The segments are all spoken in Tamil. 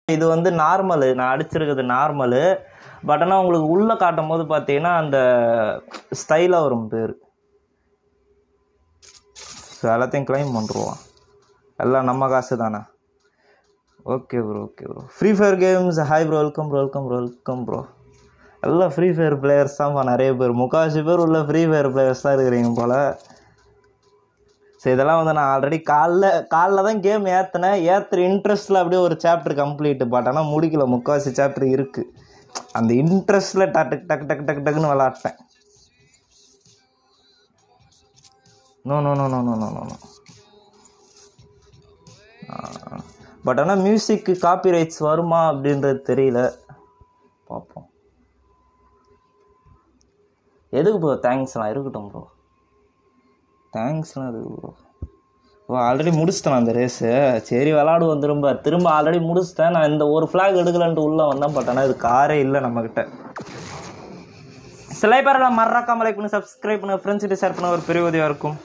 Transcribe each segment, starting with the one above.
இது வந்து நார்மலு, நான் அடிச்சிருக்கிறது நார்மலு. பட் ஆனால் உங்களுக்கு உள்ளே காட்டும் போது பார்த்தீங்கன்னா அந்த ஸ்டைலாக வரும் பேர். ஸோ எல்லாத்தையும் கிளைம் பண்ணுருவோம், எல்லாம் நம்ம காசு தானே. Okay bro, okay bro. Free fire games hi bro, welcome bro, welcome bro, welcome bro. எல்லாம் ஃப்ரீ ஃபயர் பிளேயர்ஸ் தான்ப்பா, நிறைய பேர், 3/4 பேர் உள்ள ஃப்ரீ ஃபயர் பிளேயர்ஸ் தான் இருக்கிறீங்க போல். ஸோ இதெல்லாம் வந்து நான் ஆல்ரெடி காலைல தான் கேம் ஏற்றுற இன்ட்ரெஸ்ட்டில் அப்படியே ஒரு சாப்டர் கம்ப்ளீட்டு. பட் ஆனால் முடிக்கல, 3/4 சாப்டர் இருக்குது. அந்த இன்ட்ரெஸ்ட்டில் டக்கு டக்கு டக்கு டக்கு டக்குன்னு விளாட்டேன். No no no no no no no. But ஆனால் மியூசிக்கு காப்பி ரைட்ஸ் வருமா அப்படின்றது தெரியல, பார்ப்போம். எதுக்கு ப்ரோ தேங்க்ஸ்லாம் இருக்கட்டும் ப்ரோ, தேங்க்ஸ்லாம் எதுக்கு ப்ரோ? ஓ ஆல்ரெடி முடிச்சிட்டேன் அந்த ரேஸு. சரி விளாடுவோம், திரும்ப ஆல்ரெடி முடிச்சிட்டேன். நான் இந்த ஒரு ஃப்ளாக் எடுக்கலான்ட்டு உள்ளே வந்தேன். பட் ஆனால் இது காரே இல்லை நம்மக்கிட்ட. சில பேரெல்லாம் மறக்காம லைக் பண்ணி சப்ஸ்கிரைப் பண்ண, ஃப்ரெண்ட்ஸ்கிட்ட ஷேர் பண்ண ஒரு பெரிய உதவியாக இருக்கும்.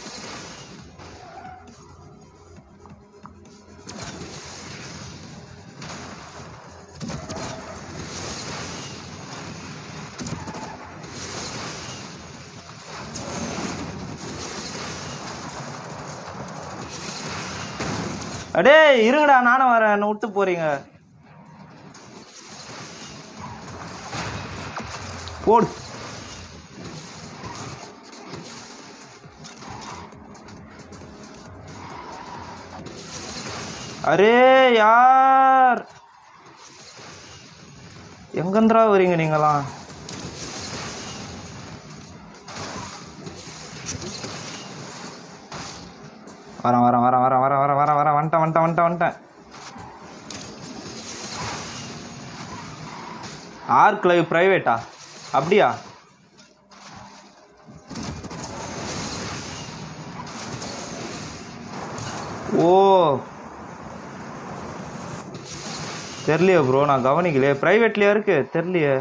அடே இருங்கடா, நானும் வரேன், என்ன விட்டு போறீங்க? போடு. அரே யார், எங்கந்திரா வரீங்க நீங்களாம்? வரேன் வரேன் வரேன் வரேன் வரேன் வரேன் வரேன் வரேன் வந்துட்டேன் வந்துட்டேன் வந்துட்டேன் வந்துட்டேன். ஆர்க் லைவ் ப்ரைவேட்டா? அப்படியா? ஓ தெரியலையே ப்ரோ, நான் கவனிக்கலையே. ப்ரைவேட்லையா இருக்கு? தெரியலையே.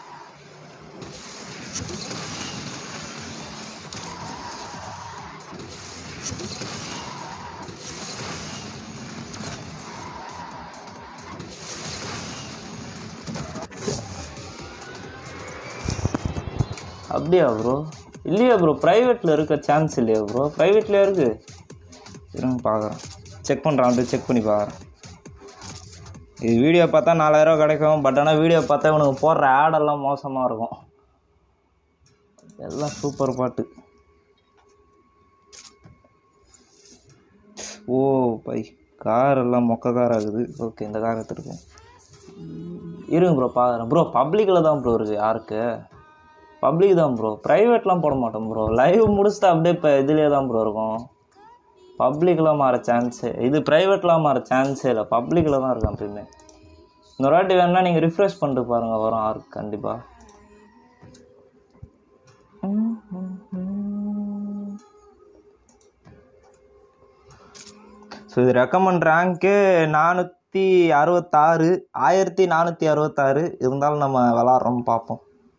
அப்படியா ப்ரோ? இல்லையா ப்ரோ, ப்ரைவேட்டில் இருக்க சான்ஸ் இல்லையா ப்ரோ? ப்ரைவேட்லையா இருக்குது? இருங்க பார்க்குறேன், செக் பண்ணுறான், வந்து செக் பண்ணி பார்க்குறேன். இது வீடியோ பார்த்தா 4000 கிடைக்கும். பட் ஆனால் வீடியோ பார்த்தா இவனுக்கு போடுற ஆடெல்லாம் மோசமாக இருக்கும். எல்லாம் சூப்பர் பாட்டு. ஓ பை, கார் எல்லாம் மொக்க கார் ஆகுது. ஓகே, இந்த கார் எடுத்துருக்கேன். இருங்க ப்ரோ பார்க்குறேன். ப்ரோ பப்ளிக்கில் தான் ப்ரோ இருக்குது. யாருக்கு? பப்ளிக் தான் ப்ரோ, ப்ரைவேட்லாம் போட மாட்டோம் ப்ரோ. லைவ் முடிச்சுட்டு அப்படியே இப்போ இதுலேயே தான் ப்ரோ இருக்கும். பப்ளிக்லாம் மாற சான்ஸு, இது ப்ரைவேட்லாம் மாற சான்ஸே இல்லை, பப்ளிக்கில் தான் இருக்கும் எப்பயுமே. இன்னொரு வாட்டி வேணுன்னா நீங்கள் ரிஃப்ரெஷ் பண்ணிட்டு பாருங்கள், வரும் ஆர்க் கண்டிப்பாக. ஸோ இது ரெக்கமெண்ட் ரேங்க்கு 466, 1466 இருந்தாலும் நம்ம விளாட்றோம், பார்ப்போம்.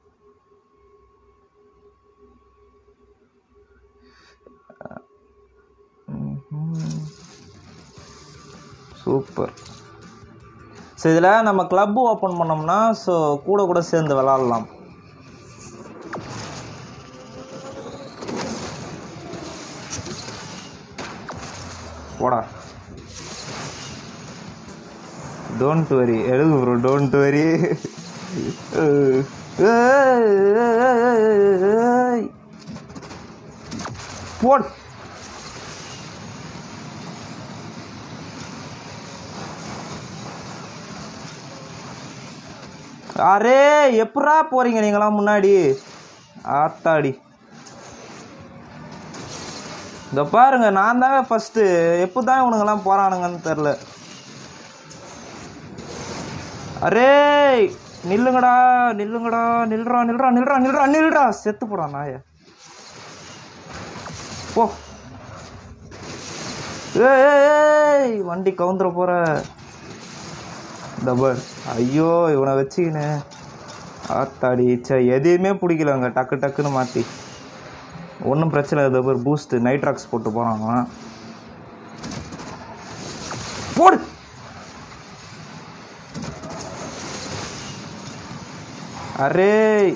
சூப்பர். ஸோ இதில் நம்ம கிளப்பு ஓப்பன் பண்ணோம்னா ஸோ கூட சேர்ந்து விளாட்லாம். போடா, டோன்ட் வரி, எழுது ப்ரோ, டோன்ட் வரி. போட். அரே எப்படா போறீங்க நீங்களாம் முன்னாடி? ஆத்தாடி, இந்த பாருங்க, நான் தாங்க ஃபர்ஸ்ட். எப்போதான் இவனுங்கெல்லாம் போறானுங்கன்னு தெரில. அரே நில்லுங்கடா நில்லுங்கடா, நில்றா நில்றா நில்றா நில்றா நில்றா, செத்து போடா நாய. போ. ஏய் வண்டி கவுந்துற போற. டபுள். ஐயோ இவனை வச்சுக்கினு ஆத்தாடி, எதையுமே பிடிக்கலங்க. டக்கு டக்குன்னு மாற்றி ஒன்றும் பிரச்சனை இல்லை. ஒரு பூஸ்ட் நைட்ராக்ஸ் போட்டு போகிறாங்க. போடு. அரே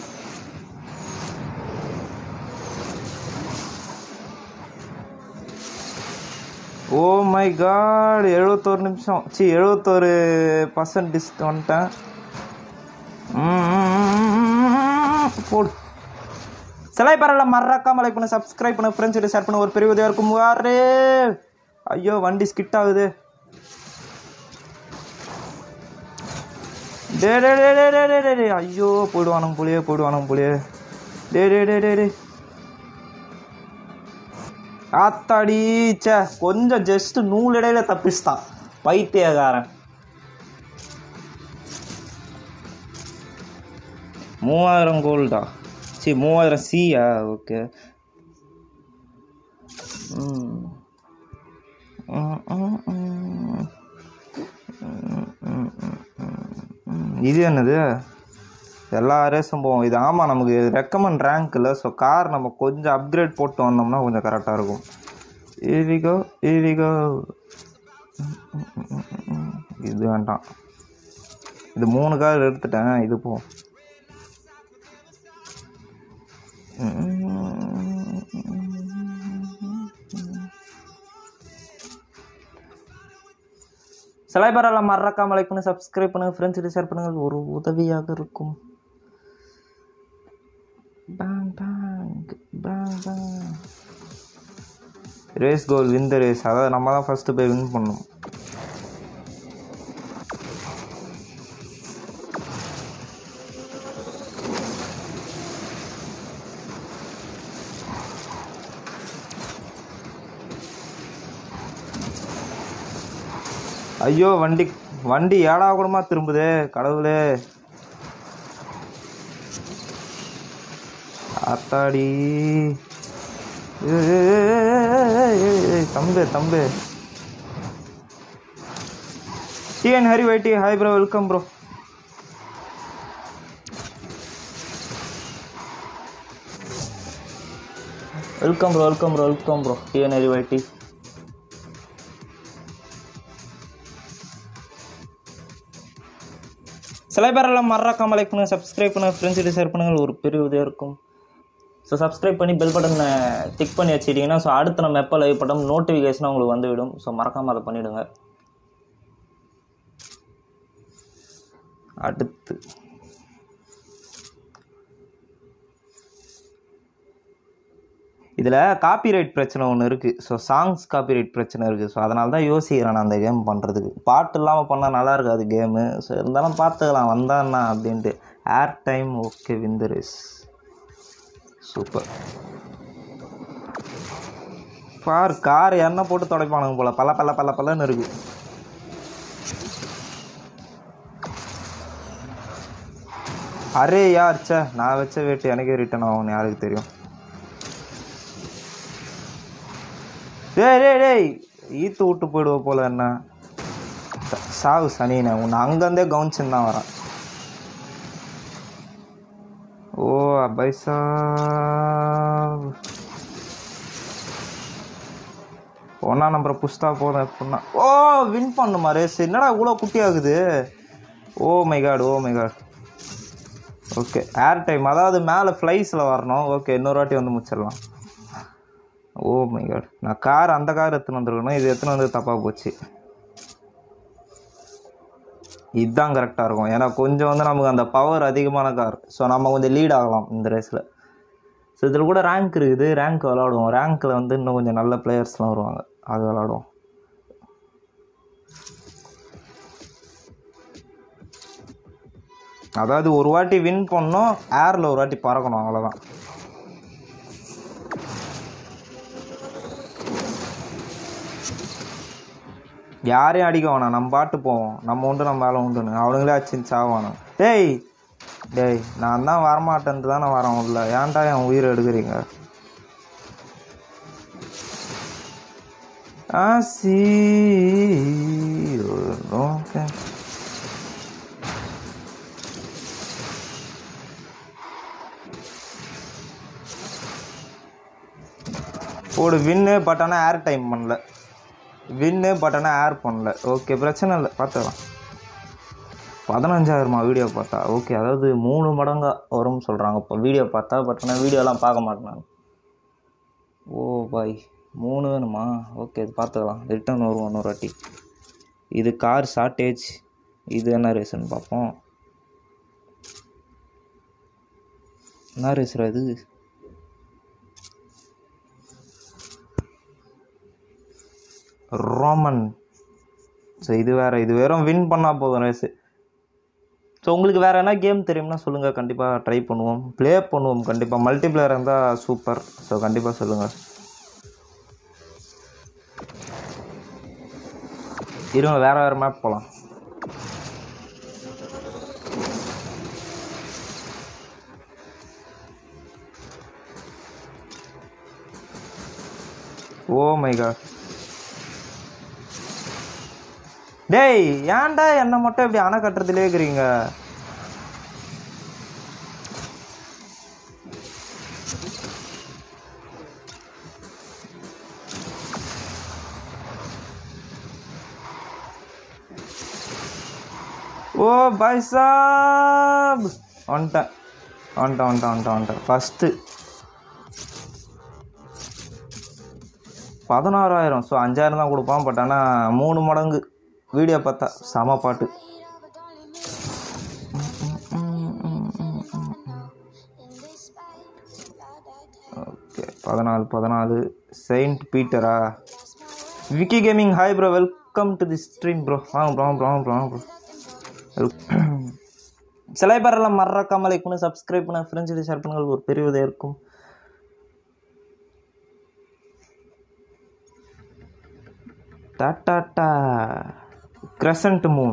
ஓ மை காட் 71 நிமிஷம் 71% டிஸ்ட் வந்துட்டேன். போடு சிலை பரவாயில்ல மறக்காம லைக் பண்ணு சப்ஸ்கிரைப் பண்ணு ஃப்ரெண்ட்ஸ் ஷேர் பண்ண ஒரு பெரிய உதவியாக இருக்கும். அரே ஐயோ வண்டி ஸ்கிட் ஆகுது. டே டே டே டே டே டே டே ஐயோ போயிடுவானுங்க புளியே டே டே டே டே டே ஆத்தாடி சே கொஞ்சம் ஜஸ்ட் நூலிடையில தப்பிச்சுட்டான் பைத்தியக்காரன். 3000 கோல்டா 3000 சியா ஓகே. இது என்னது எல்லா ரேஸும் போவோம் இது. ஆமாம் நமக்கு ரெக்கமெண்ட் ரேங்க் இல்லை. ஸோ கார் நம்ம கொஞ்சம் அப்கிரேட் போட்டு வந்தோம்னா கொஞ்சம் கரெக்டாக இருக்கும். ஈவிகோ இது வேண்டாம். இது 3 கார் எடுத்துட்டேன். இது போ சிலை பரவாயில்ல மறக்காம லைக் பண்ணி சப்ஸ்கிரைப் பண்ணுங்க ஃப்ரெண்ட்ஸ் ஷேர் பண்ணுங்கள் ஒரு உதவியாக இருக்கும். Race goal win the race. அதாவது நம்ம தான் ஃபர்ஸ்ட் போய் வின் பண்ணணும். ஐயோ வண்டி ஏடா கூடமா திரும்புதே கடவுளே. ஆத்தாடி தம்பு டிஎன் ஹரி வைட்டி hi bro welcome bro. Welcome bro TN Hari வைட்டி. சில பேரெல்லாம் மறக்காம லைக் பண்ணுங்கள் சப்ஸ்கிரைப் பண்ணுங்கள் ஃப்ரெண்ட்ஸ்கிட்ட ஷேர் பண்ணுங்கள் ஒரு பெரிய உதவியாக இருக்கும். ஸோ சப்ஸ்கிரைப் பண்ணி பெல் பட்டனை டிக் பண்ணி வச்சுக்கிட்டிங்கன்னா ஸோ அடுத்து நம்ம எப்போ லைவ் பட்டம் நோட்டிஃபிகேஷனாக உங்களுக்கு வந்துவிடும். ஸோ மறக்காமல் அதை பண்ணிவிடுங்க. அடுத்து இதில் காப்பிரைட் பிரச்சனை ஒன்று இருக்குது. ஸோ சாங்ஸ் காப்பிரைட் பிரச்சனை இருக்குது. ஸோ அதனால தான் யோசிக்கிறேன் நான் அந்த கேம் பண்ணுறதுக்கு. பாட்டு இல்லாமல் பண்ணால் நல்லா இருக்காது கேமு. ஸோ இருந்தாலும் பார்த்துக்கலாம் வந்தான்னா அப்படின்ட்டு. Air time okay win the race super. பார் கார் எண்ணெய் போட்டு துடைப்பானுங்க போல் பல்லன்னு இருக்குது. அரே யார் சே நான் வச்ச வேட்டு எனக்கே ரிட்டர்ன் ஆகும்னு யாருக்கு தெரியும். டேய் ஈத்து விட்டு போயிடுவோம் போல என்ன சாவு சனினே உன்னை அங்கேருந்தே கவனிச்சுன்னு தான் வரேன். ஓ பைசா ஒன்றா நம்பரை புஷ்டா போதும் எப்படின்னா. ஓ வின் பண்ணுமா ரேஸ் என்னடா இவ்வளோ குட்டி ஆகுது. Oh my god okay air time அதாவது மேலே ஃப்ளைஸில் வரணும். ஓகே இன்னொரு வாட்டி வந்து முடிச்சிடலாம். ஓ மை காட் நான் கார் அந்த கார் எடுத்துன்னு வந்துருக்கணும். இது எடுத்துன்னு வந்து தப்பாக போச்சு. இதுதான் கரெக்டாக இருக்கும். ஏன்னா கொஞ்சம் வந்து நமக்கு அந்த பவர் அதிகமான கார். ஸோ நம்ம கொஞ்சம் லீட் ஆகலாம் இந்த ரேஸில். ஸோ இதில் கூட ரேங்க் இருக்குது. ரேங்க் விளாடுவோம். ரேங்க்கில் வந்து இன்னும் கொஞ்சம் நல்ல பிளேயர்ஸ்லாம் வருவாங்க. அது விளாடுவோம். அதாவது ஒரு வாட்டி வின் பண்ணோம் ஏரில் ஒரு வாட்டி பறக்கணும் அவ்வளோதான். யாரையும் அடிக்க வேணாம். நம்ம பாட்டு போவோம். நம்ம உண்டு நம்ம வேலை உண்டுன்னு அவனுங்களே அடிச்சுன்னு சாவானு. டேய் நான் தான் வரமாட்டேன்ட்டு தான் நான் வரேன் உள்ள. ஏன்டா என் உயிரை எடுக்கிறீங்க. போடு வின்னு. பட் ஆனால் ஏர் டைம் பண்ணல. வின்னு பட் ஆனால் ஏர் பண்ணல. ஓகே பிரச்சனை இல்லை பார்த்துக்கலாம். 15,000 வீடியோ பார்த்தா? ஓகே, அதாவது 3 மடங்கா வரும்னு சொல்கிறாங்க இப்போ வீடியோ பார்த்தா. பட் ஆனால் வீடியோலாம் பார்க்க மாட்டேன் நான். ஓ பாய், 3 வேணுமா? ஓகே, இது பார்த்துக்கலாம். ரிட்டர்ன் வருவோம் இன்னொரு வாட்டி. இது கார் ஷார்ட்டேஜ். இது என்ன ரேஸ்ன்னு பார்ப்போம். என்ன ரேஸ்ரா இது? ரோமன். ஸோ இது வேறு, இது வெறும் வின் பண்ணால் போதும் ரேஸு. ஸோ உங்களுக்கு வேறு என்ன கேம் தெரியும்னா சொல்லுங்கள், கண்டிப்பாக ட்ரை பண்ணுவோம், ப்ளே பண்ணுவோம் கண்டிப்பாக. மல்டிப்ளேயர் இருந்தால் சூப்பர். ஸோ கண்டிப்பாக சொல்லுங்கள். இருங்க, வேறு மேப் போகலாம். Oh my god. டேய், ஏன்டா என்னை மட்டும் இப்படி அணை கட்டுறதுலே இருக்கிறீங்க? ஓ பாய் சாப், வந்துட்டேன். ஃபஸ்ட்டு 16,000. ஸோ 5,000 தான் கொடுப்பான். பட் ஆனால் 3 மடங்கு வீடியோ பார்த்தா. செம பாட்டு. ஓகே, 14 செயின்ட் பீட்டரா? Vicky gaming hi bro, welcome to the stream bro. வாங்க ப்ரோ. சில பேரெல்லாம் மறக்காம லைக் பண்ணி சப்ஸ்கிரைப் பண்ண, ஃப்ரெண்ட்ஸ் ஷேர் பண்ணுங்கள், ஒரு பெரிய உதவியாக இருக்கும். Tata crescent moon.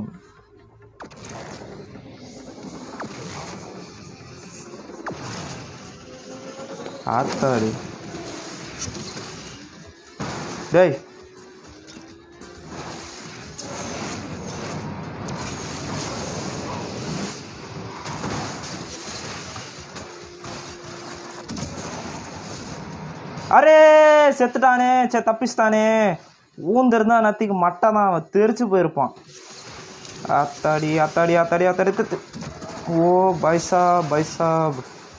ஆத்தாடி டேய், அரே செத்துட்டானே. தப்பிச்சிட்டானே. ஊந்திருந்தா நத்திக்கு மட்டை தான், அவன் தெரிச்சு போயிருப்பான். அத்தாடி. ஓ பைசாப்.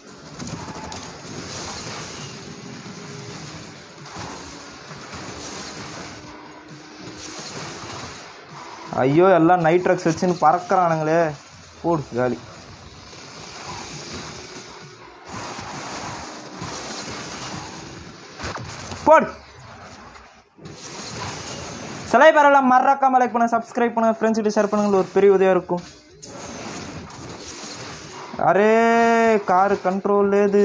ஐயோ, எல்லாம் நைட் ட்ரக்ஸ் வச்சுன்னு பறக்கிறானுங்களே. போடு காலி. போடு. சில பேரெல்லாம் மறக்காம லைக் பண்ண, சப்ஸ்கிரைப் பண்ண, ஃப்ரெண்ட்ஸ் கிட்ட ஷேர் பண்ணுங்க, ஒரு பெரிய உதவியாக இருக்கும். அரே காரு கண்ட்ரோல் லேது.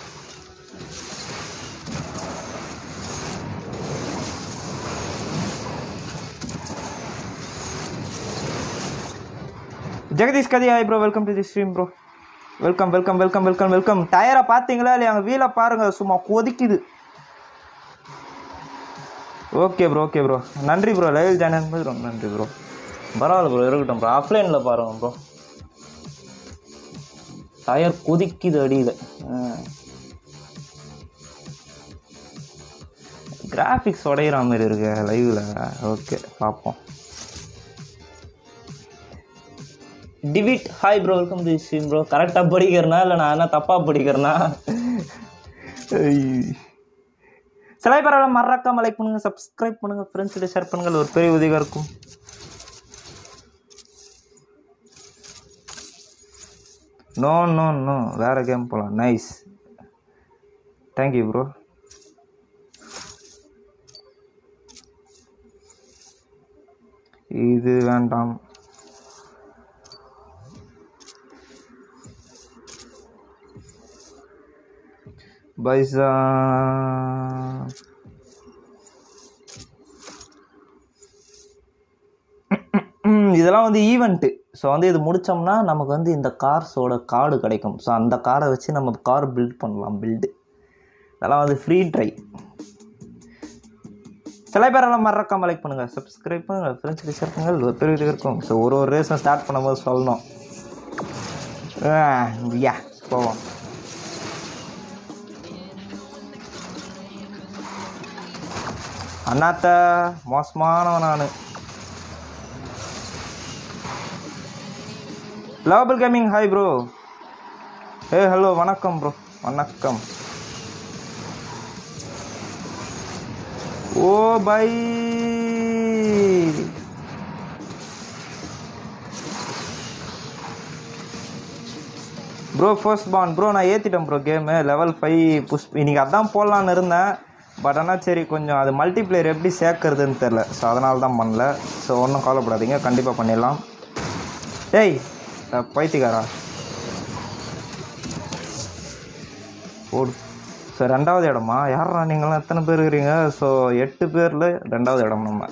Jagadish Kathi hi bro, welcome to the stream bro. Welcome. டயரை பார்த்தீங்களா இல்லையா? அங்கே வீலை பாருங்க, சும்மா கொதிக்குது. Okay bro. நன்றி ப்ரோ, லைவ் ஜாயின் பண்ணுறது ரொம்ப நன்றி ப்ரோ. பரவாயில்ல ப்ரோ, இருக்கட்டும் ப்ரோ. ஆஃப்லைனில் பாருங்க ப்ரோ. டயர் கொதிக்குது அடியில். கிராஃபிக்ஸ் உடையிற மாதிரி இருக்கு லைவில். ஓகே, பார்ப்போம். டிவிட் hi bro, welcome to stream bro. கரெக்டாக படிக்கிறனா இல்லை நான் என்ன தப்பாக படிக்கிறேன்னா? சில பேரெல்லாம் மறக்காம லைக் பண்ணுங்க, சப்ஸ்கிரைப் பண்ணுங்க, ஃப்ரெண்ட்ஸ் கிட்ட ஷேர் பண்ணுங்க, ஒரு பெரிய உதவியாக இருக்கும். நோ வேற கேம் போகலாம். Nice, thank you bro. இது வேண்டாம். பைசா இதெல்லாம் வந்து ஈவெண்ட்டு. ஸோ வந்து இது முடித்தோம்னா நமக்கு வந்து இந்த கார்ஸோட கார்டு கிடைக்கும். ஸோ அந்த கார்டை வச்சு நம்ம கார் பில்ட் பண்ணலாம். இதெல்லாம் வந்து ஃப்ரீ ட்ரை. சில பேரெல்லாம் மறக்காம லைக் பண்ணுங்கள், சப்ஸ்கிரைப் பண்ணுங்கள், ஃப்ரெண்ட்ஸ் ஷேர் பண்ணுங்கள், ஒரு பெரிய இருக்கும். ஸோ ஒரு ரேஸும் ஸ்டார்ட் பண்ணும்போது சொல்லணும். போவோம். அண்ணாத்த மோசமானவன் நான். Lovable gaming hi bro. Hello வணக்கம் ப்ரோ, வணக்கம். Oh bye bro first ban bro நான் ஏற்றிட்டேன் ப்ரோ கேமு லெவல் 5 புஷ். இன்றைக்கி அதான் போடலான்னு இருந்தேன். பட் ஆனால் சரி கொஞ்சம் அது மல்டிப்ளேயர் எப்படி சேர்க்கறதுன்னு தெரில. ஸோ அதனால தான் பண்ணல. ஸோ ஒன்றும் கவலைப்படாதீங்க, கண்டிப்பாக பண்ணிடலாம். டேய் பைத்தியக்காரா ஓடு. ஸோ 2வது இடமா? யாரா நீங்களாம் எத்தனை பேர் இருக்கிறீங்க? ஸோ 8 பேரில் 2வது இடம் நம்ம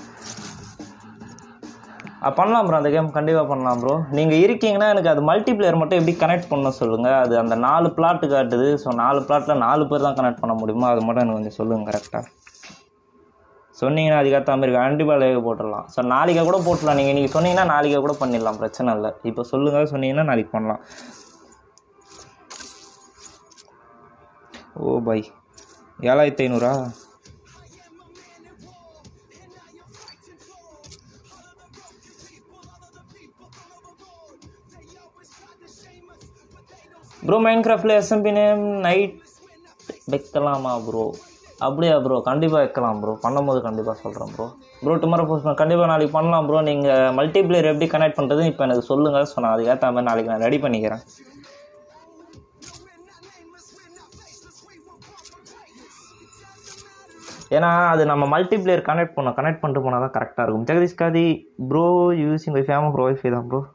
பண்ணலாம் ப்ரோ. அந்த கேம் கண்டிப்பாக பண்ணலாம் ப்ரோ. நீங்கள் இருக்கீங்கன்னா எனக்கு அது மல்டிப்ளேயர் மட்டும் எப்படி கனெக்ட் பண்ண சொல்லுங்கள். அது அந்த 4 பிளாட்டு காட்டுது. ஸோ 4 பிளாட்டில் 4 பேர் தான் கனெக்ட் பண்ண முடியுமா? அது மட்டும் எனக்கு கொஞ்சம் சொல்லுங்கள் கரெக்டாக. சொன்னீங்கன்னா அதுக்கேற்ற மாதிரி கண்டிப்பாக லைவ் போட்டுடலாம். ஸோ நாளைக்கே கூட போட்டுடலாம். நீங்கள் இன்றைக்கி சொன்னீங்கன்னா நாளைக்கே கூட பண்ணிடலாம், பிரச்சனை இல்லை. இப்போ சொல்லுங்கள், சொன்னீங்கன்னா நாளைக்கு பண்ணலாம். Oh bye 7500 bro. மைன்கிராஃப்டில் எஸ்எம்பி நேம் நைட் வைக்கலாமா ப்ரோ? அப்படியா ப்ரோ? கண்டிப்பாக வைக்கலாம் ப்ரோ. பண்ணும்போது கண்டிப்பாக சொல்கிறேன் ப்ரோ. ப்ரோ டுமாரோ போஸ்ட் பண்ண கண்டிப்பாக நாளைக்கு பண்ணலாம் ப்ரோ. நீங்கள் மல்டிப்ளேயர் எப்படி கனெக்ட் பண்ணுறதுன்னு இப்போ எனக்கு சொல்லுங்கள். ஸோ நான் அதுக்கேற்ற மாதிரி நாளைக்கு நான் ரெடி பண்ணிக்கிறேன். ஏன்னா அது நம்ம மல்டிப்ளேயர் கனெக்ட் பண்ணிட்டு போனால் தான் கரெக்டாக இருக்கும். Jagadish Kathi bro using wifi. ஆமாம் ப்ரோ, ஒய்ஃபை தான் bro.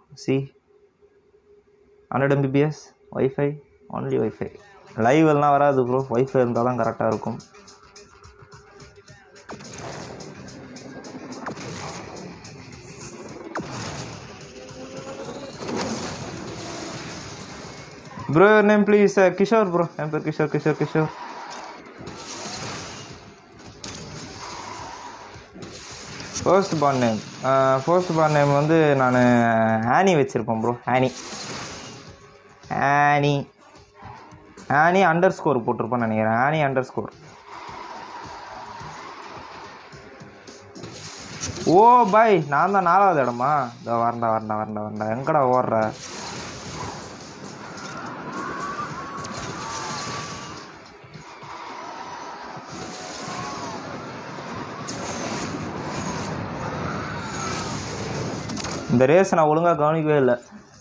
100 Mbps wifi, only wifi. Live எல்லாம் வராது ப்ரோ, ஒய்ஃபை இருந்தால் தான் கரெக்டாக இருக்கும். Bro name please. Kishore bro, என் பேர் கிஷோர். ஃபர்ஸ்ட் பான் நேம் வந்து நான் ஆனி வச்சுருப்பேன் ப்ரோ. ஆனி _ போட்டிருப்பேன்னு நினைக்கிறேன். ஆனி _ ஓ பாய் நான் தான் 4வது இடமா? இதோ வரண்டா. எங்கடா ஓடுற? இந்த ரேஸ் நான் ஒழுங்காக கவனிக்கவே இல்லை.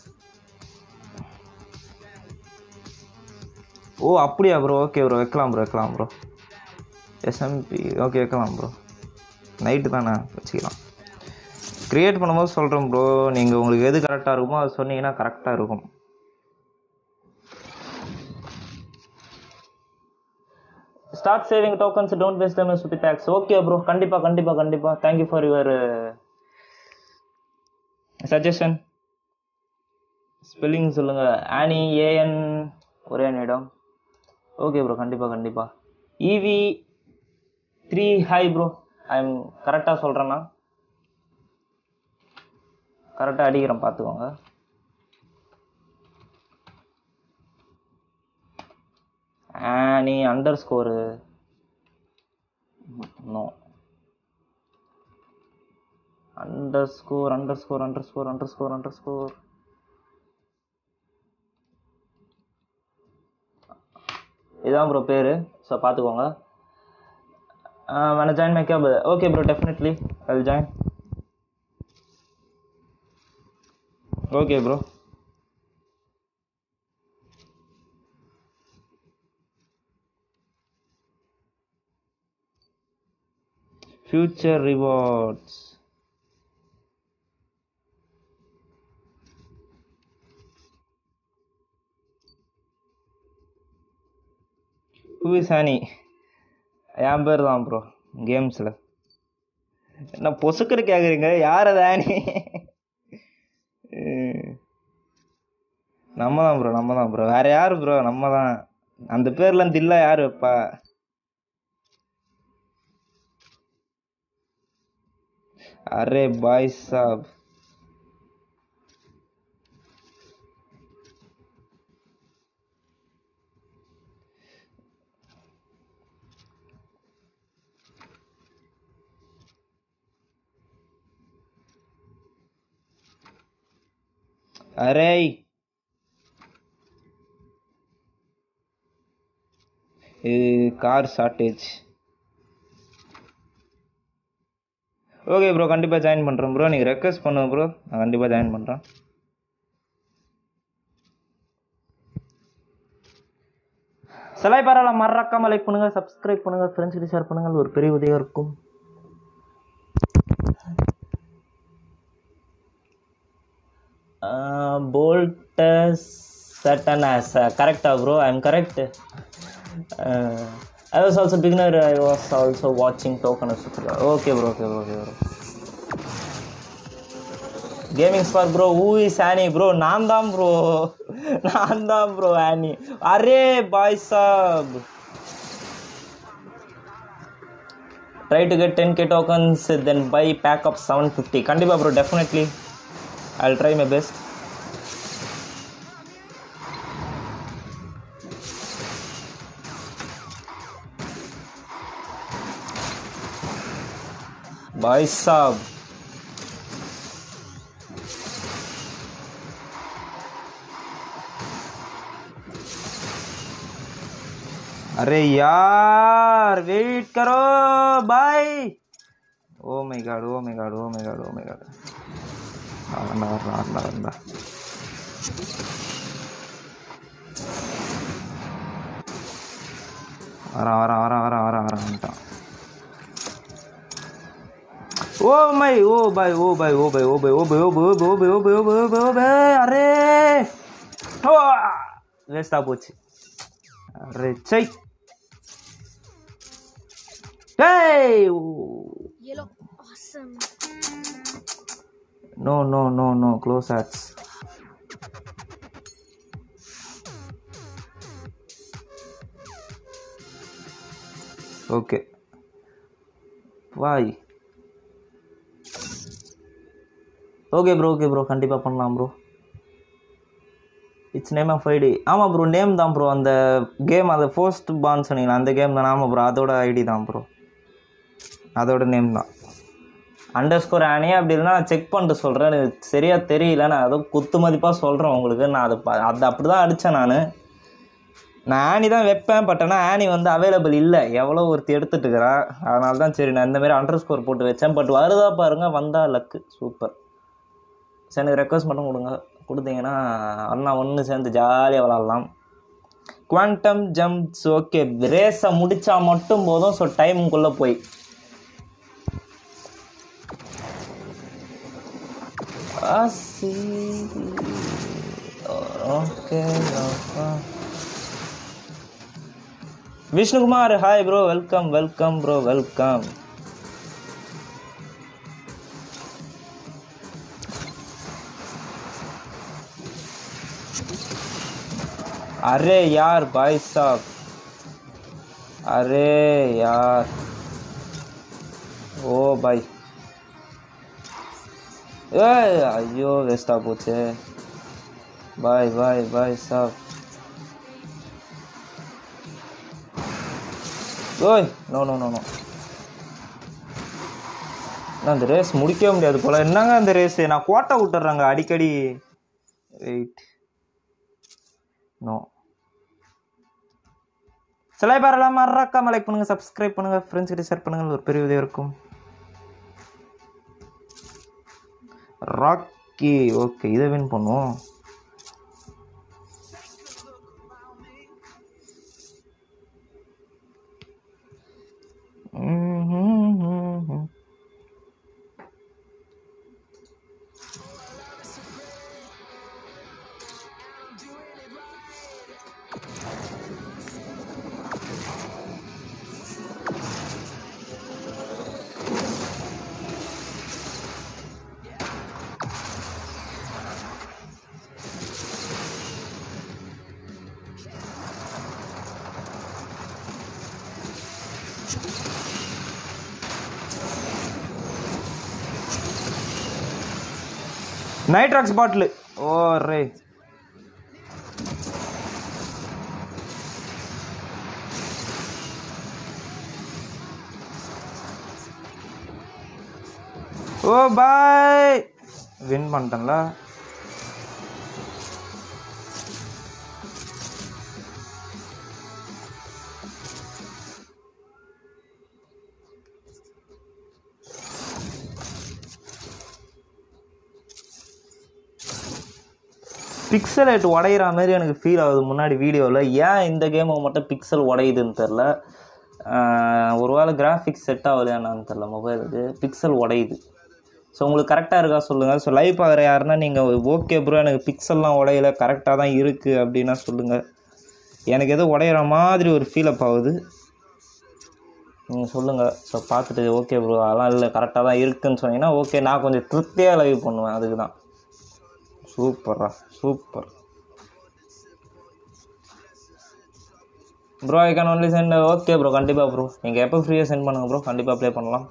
ஓ அப்படியா ப்ரோ? ஓகே ப்ரோ, வைக்கலாம் ப்ரோ. எஸ்எம்பி ஓகே வைக்கலாம் ப்ரோ. நைட்டு தானே வச்சுக்கலாம். க்ரியேட் பண்ணும்போது சொல்கிறேன் ப்ரோ. நீங்கள் உங்களுக்கு எது கரெக்டாக இருக்குமோ அது சொன்னீங்கன்னா கரெக்டாக இருக்கும். Start saving tokens, don't waste them with tax. Okay bro, கண்டிப்பாக. Thank you for your suggestion. Spelling சொல்லுங்கள். ஆனி ஏஎன் ஒரே இடம். ஓகே ப்ரோ, கண்டிப்பாக. EV 3 hi bro. ஐம் கரெக்டாக சொல்கிறேன்னா கரெக்டாக அடிக்கிறேன், பார்த்துக்கோங்க. Annie _ no ___________. இதான் ப்ரோ பேர். ஸோ பார்த்துக்கோங்க. when I join my club. Okay bro, definitely I'll join. Okay bro. Future rewards. Who is Annie? என் பேர் தான் ப்ரோ கேம்ஸில். என்ன பொசுக்குன்னு கேட்குறீங்க? யார் அது ஆனி? நம்ம தான் ப்ரோ. வேற யார் ப்ரோ? நம்ம தான். அந்த பேர்லாம் தில்லா யார் வைப்பா? அரே பாய் சாப். அரே கார் ஷார்ட்டேஜ். ஓகே ப்ரோ, கண்டிப்பாக ஜாயின் பண்ணுறேன் ப்ரோ. நீங்கள் ரெக்வஸ்ட் பண்ணுங்க ப்ரோ, நான் கண்டிப்பாக ஜாயின் பண்ணுறேன். சலாய் பரவாயில்ல, மறக்காம லைக் பண்ணுங்க, சப்ஸ்கிரைப் பண்ணுங்க, ஃப்ரெண்ட்ஸ்கிட்ட ஷேர் பண்ணுங்க, ஒரு பெரிய உதவியாக இருக்கும். போல்டஸ் சட்டனாஸ் கரெக்டா bro? I am correct. I was also beginner. I was also watching Token of Super. Okay bro. Gaming Spark bro. Who is Annie bro? நான் தான் bro Annie. அரே பாய் சாப். Try to get 10k tokens, then buy pack of 750. கண்டிப்பா bro, definitely. I'll try my best. भाई साहब अरे यार वेट करो भाई. ओ माय गॉड வரண்டா. வரட்டான். அரே வேஸ்டா போச்சு. அரே சை. Hey! Yellow, awesome. No, close hats. Okay. Why? Okay bro, கண்டிப்பாக பண்ணலாம் bro. It's name of ID. ஆமாம் ப்ரோ, நேம் தான் ப்ரோ. அந்த கேம், அந்த ஃபர்ஸ்ட் பான் சொன்னீங்களா, அந்த கேம் தான். ஆமாம் ப்ரோ, அதோட ஐடி தான் ப்ரோ, அதோட நேம் தான். _ ஆனி அப்படி இல்லைனா நான் செக் பண்ணிட்டு சொல்கிறேன். எனக்கு சரியாக தெரியல, நான் ஏதோ குத்து மதிப்பாக சொல்கிறேன் உங்களுக்கு. நான் அது அப்படி தான் அடித்தேன். நான் ஆனி தான் வைப்பேன். பட் ஆனால் ஆனி வந்து அவைலபிள் இல்லை, எவ்வளோ ஒருத்தி எடுத்துகிட்டு இருக்கிறா. அதனால தான் சரி நான் இந்தமாரி _ போட்டு வச்சேன். பட் வருதா பாருங்கள், வந்தால் லக்கு. சூப்பர். சரி, எனக்கு ரெக்வஸ்ட் மட்டும் கொடுத்தீங்கன்னா அண்ணா ஒன்று சேர்ந்து ஜாலியாக விளாட்லாம். குவாண்டம் ஜம்ப்ஸ் ஓகே, ரேஸை முடித்தா மட்டும் போதும். ஸோ டைமுக்குள்ளே போய் okay. Vishnukumar hi bro, welcome bro, welcome. अरे यार भाई साहब, अरे यार ओ भाई ஐயோ வேஸ்டா போச்சு. பாய் சாப். ஓய் நோ நான் இந்த ரேஸ் முடிக்கவே முடியாது போல. என்னங்க இந்த ரேஸ், நான் கோட்டை விட்டுறாங்க அடிக்கடி. Wait, no. சலாய் பாரலாம், மறக்காம லைக் பண்ணுங்க, சப்ஸ்கிரைப் பண்ணுங்க, ஃப்ரெண்ட்ஸ் கிட்ட ஷேர் பண்ணுங்க, ஒரு பெரிய உதவியாக இருக்கும். ராக்கி ஓகே, இதை வின் பண்ணுவோம். Nitrox bottle. ஓ ரே, ஓ பாய், வின் பண்ணிட்டேன்ல. பிக்சலேட் உடையிற மாதிரி எனக்கு ஃபீல் ஆகுது முன்னாடி வீடியோவில். ஏன் இந்த கேமை மட்டும் பிக்சல் உடையுதுன்னு தெரில. ஒரு வேளை கிராஃபிக்ஸ் செட் ஆகலையான்னு தெரில, மொபைலுக்கு பிக்சல் உடையுது. ஸோ உங்களுக்கு கரெக்டாக இருக்கா சொல்லுங்கள். ஸோ லைவ் பார்க்குற யாருன்னா நீங்கள் ஓகே ப்ரோ எனக்கு பிக்சல்லாம் உடையில கரெக்டாக தான் இருக்குது அப்படின்னா சொல்லுங்கள். எனக்கு எதோ உடையிற மாதிரி ஒரு ஃபீலப் ஆகுது, நீங்கள் சொல்லுங்கள். ஸோ பார்த்துட்டு ஓகே ப்ரோ அதெல்லாம் இல்லை கரெக்டாக தான் இருக்குதுன்னு சொன்னீங்கன்னா ஓகே, நான் கொஞ்சம் திருப்தியாக லைவ் பண்ணுவேன். அதுக்கு தான். சூப்பர்ரா super bro. I can only send. Okay bro கண்டிப்பாக ப்ரோ, நீங்கள் எப்போ ஃப்ரீயாக சென்ட் பண்ணுங்கள் ப்ரோ, கண்டிப்பாக ப்ளே பண்ணலாம்.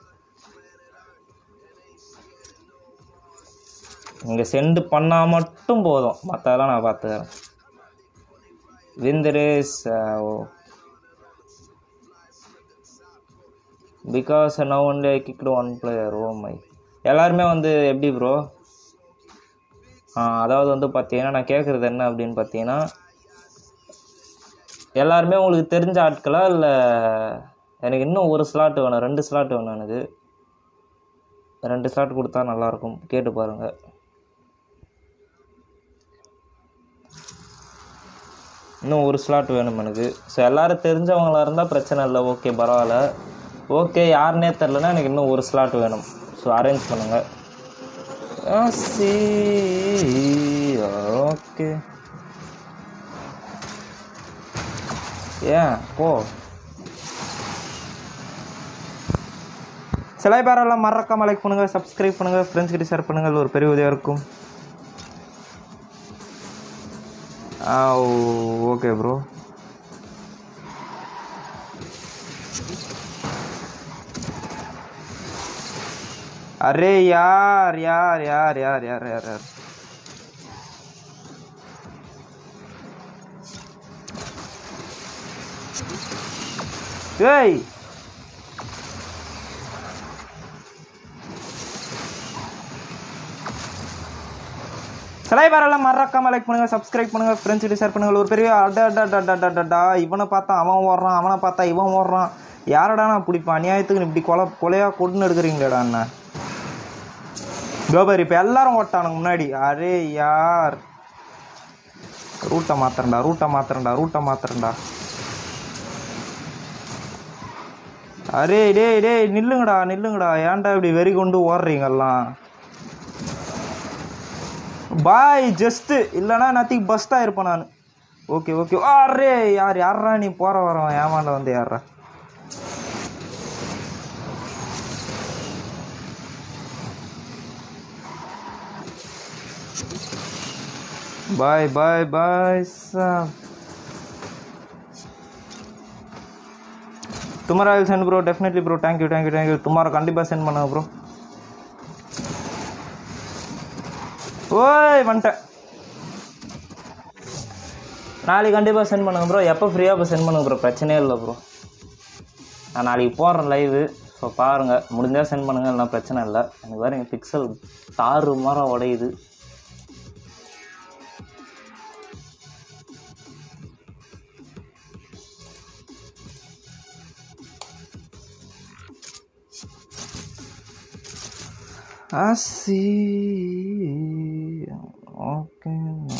நீங்கள் சென்ட் பண்ணால் மட்டும் போதும், மற்றதெல்லாம் நான் பார்த்துக்கிறேன். Win the race because now only I kicked one player. Oh my. எல்லாருமே வந்து எப்படி ப்ரோ, அதாவது வந்து பார்த்தீங்கன்னா நான் கேட்குறது என்ன அப்படின்னு பார்த்தீங்கன்னா, எல்லாருமே உங்களுக்கு தெரிஞ்ச ஆட்களா இல்லை எனக்கு இன்னும் ஒரு ஸ்லாட் வேணும், 2 ஸ்லாட் வேணும். எனக்கு 2 ஸ்லாட் கொடுத்தா நல்லாயிருக்கும், கேட்டு பாருங்கள். இன்னும் ஒரு ஸ்லாட் வேணும் எனக்கு. ஸோ எல்லோரும் தெரிஞ்சவங்களாக இருந்தால் பிரச்சனை இல்லை, ஓகே பரவாயில்ல. ஓகே யாருன்னே தெரிலனா எனக்கு இன்னும் ஒரு ஸ்லாட் வேணும். ஸோ அரேஞ்ச் பண்ணுங்கள். ஓகே ஏன் போ. சில பேரெல்லாம் மறக்காம லைக் பண்ணுங்கள், சப்ஸ்கிரைப் பண்ணுங்கள், ஃப்ரெண்ட்ஸ் கிட்ட ஷேர் பண்ணுங்கள், ஒரு பெரிய உதவியாக இருக்கும். Okay bro. அரே யார் யார் யார் யார் யார் யார் யார் ஏய் சிலை பேரெல்லாம் மறக்காம லைக் பண்ணுங்க, சப்ஸ்கிரைப் பண்ணுங்க, ஃப்ரெண்ட்ஸ் கிட்ட ஷேர் பண்ணுங்க, ஒரு பெரிய அடடா. இவனை பார்த்தா அவன் ஓடுறான், அவனை பார்த்தா இவன் ஓடுறான். யாரடா நான் பிடிப்பான்? அநியாயத்துக்கு இப்படி கொலையா கொண்டு எடுக்கிறீங்களேடா என்ன கோபர். இப்போ எல்லாரும் ஓட்டானுங்க முன்னாடி. அரே யார், ரூட்டை மாத்திரண்டா. அரே டேய் நில்லுங்கடா. ஏன்டா இப்படி வெறி கொண்டு ஓடுறீங்கல்லாம்? பாய் ஜஸ்ட்டு இல்லைனா நத்திக்கு பஸ்ட்டாக இருப்பேன் நான். ஓகே அரே யாரா நீ போகிற வரவன் ஏமாண்ட வந்து யாரா? Bye sir. Tomorrow I send bro, definitely bro. Thank you. Tomorrow கண்டிப்பாக சென்ட் பண்ணுங்க ப்ரோ. ஓய் வந்துட்டேன். நாளைக்கு கண்டிப்பாக சென்ட் பண்ணுங்க ப்ரோ. எப்போ ஃப்ரீயாக இப்போ சென்ட் பண்ணுங்க ப்ரோ, பிரச்சனையே இல்லை ப்ரோ. நான் நாளைக்கு போடுறேன் லைவு. ஸோ பாருங்கள், முடிஞ்சால் சென்ட் பண்ணுங்க, இல்லைனா பிரச்சனை இல்லை. எனக்கு வேறு எங்கள் பிக்சல் தாறு மாற உடையுது. Okay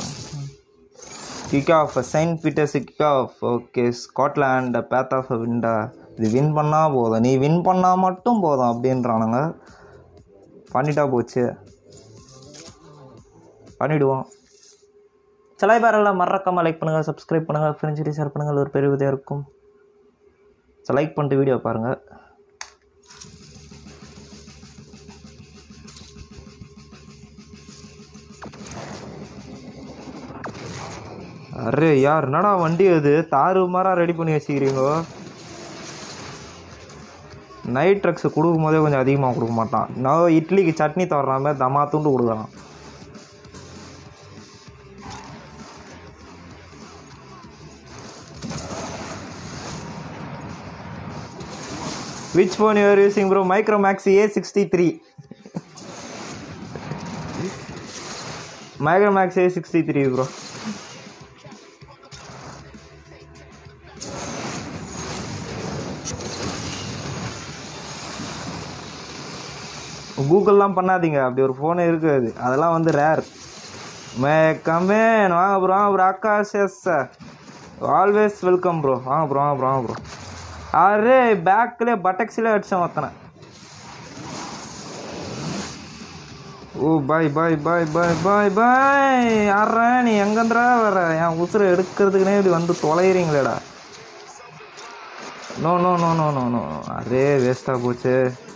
kick off saint Peter's kick off. Okay Scotland பேத் ஆஃப் விண்டா. இது வின் பண்ணால் போதும், நீ வின் பண்ணால் மட்டும் போதும் அப்படின்றானுங்க. பண்ணிட்டா போச்சு, பண்ணிவிடுவோம். சில பேரெல்லாம் மறக்காமல் லைக் பண்ணுங்கள், சப்ஸ்கிரைப் பண்ணுங்கள், ஃப்ரெண்ட்ஸ் ஷேர் பண்ணுங்கள், ஒரு பெரிய உதவியாக இருக்கும். ஸோ லைக் பண்ணிட்டு வீடியோ பாருங்கள். அரே யார் என்னடா வண்டி அது தாறு மாறா ரெடி பண்ணி வச்சுக்கிறீங்க? நைட் ட்ரக்ஸை கொடுக்கும் போதே கொஞ்சம் அதிகமாக கொடுக்க மாட்டான். நான் இட்லிக்கு சட்னி தர்ற மாதிரி தமா தூண்டு கொடுக்கலாம். Which phone you are using bro? Micromax A63. Micromax A63 bro. கூகுள்லாம் பண்ணாதீங்க, அப்படி ஒரு ஃபோனே இருக்குது. அதெல்லாம் வந்து ரேர். மே கமேன் வாங்க bro Akash is always welcome bro வாங்க ப்ரோ அரே பேக்கில் பட்டக்ஸில் அடித்தேன் ஒருத்தனை ஓ பாய் யாரா நீ எங்கேந்திரா வர என் உசுரை எடுக்கிறதுக்குனே இப்படி வந்து தொலைகிறீங்களேடா நோ அரே வேஸ்ட்டாக போச்சு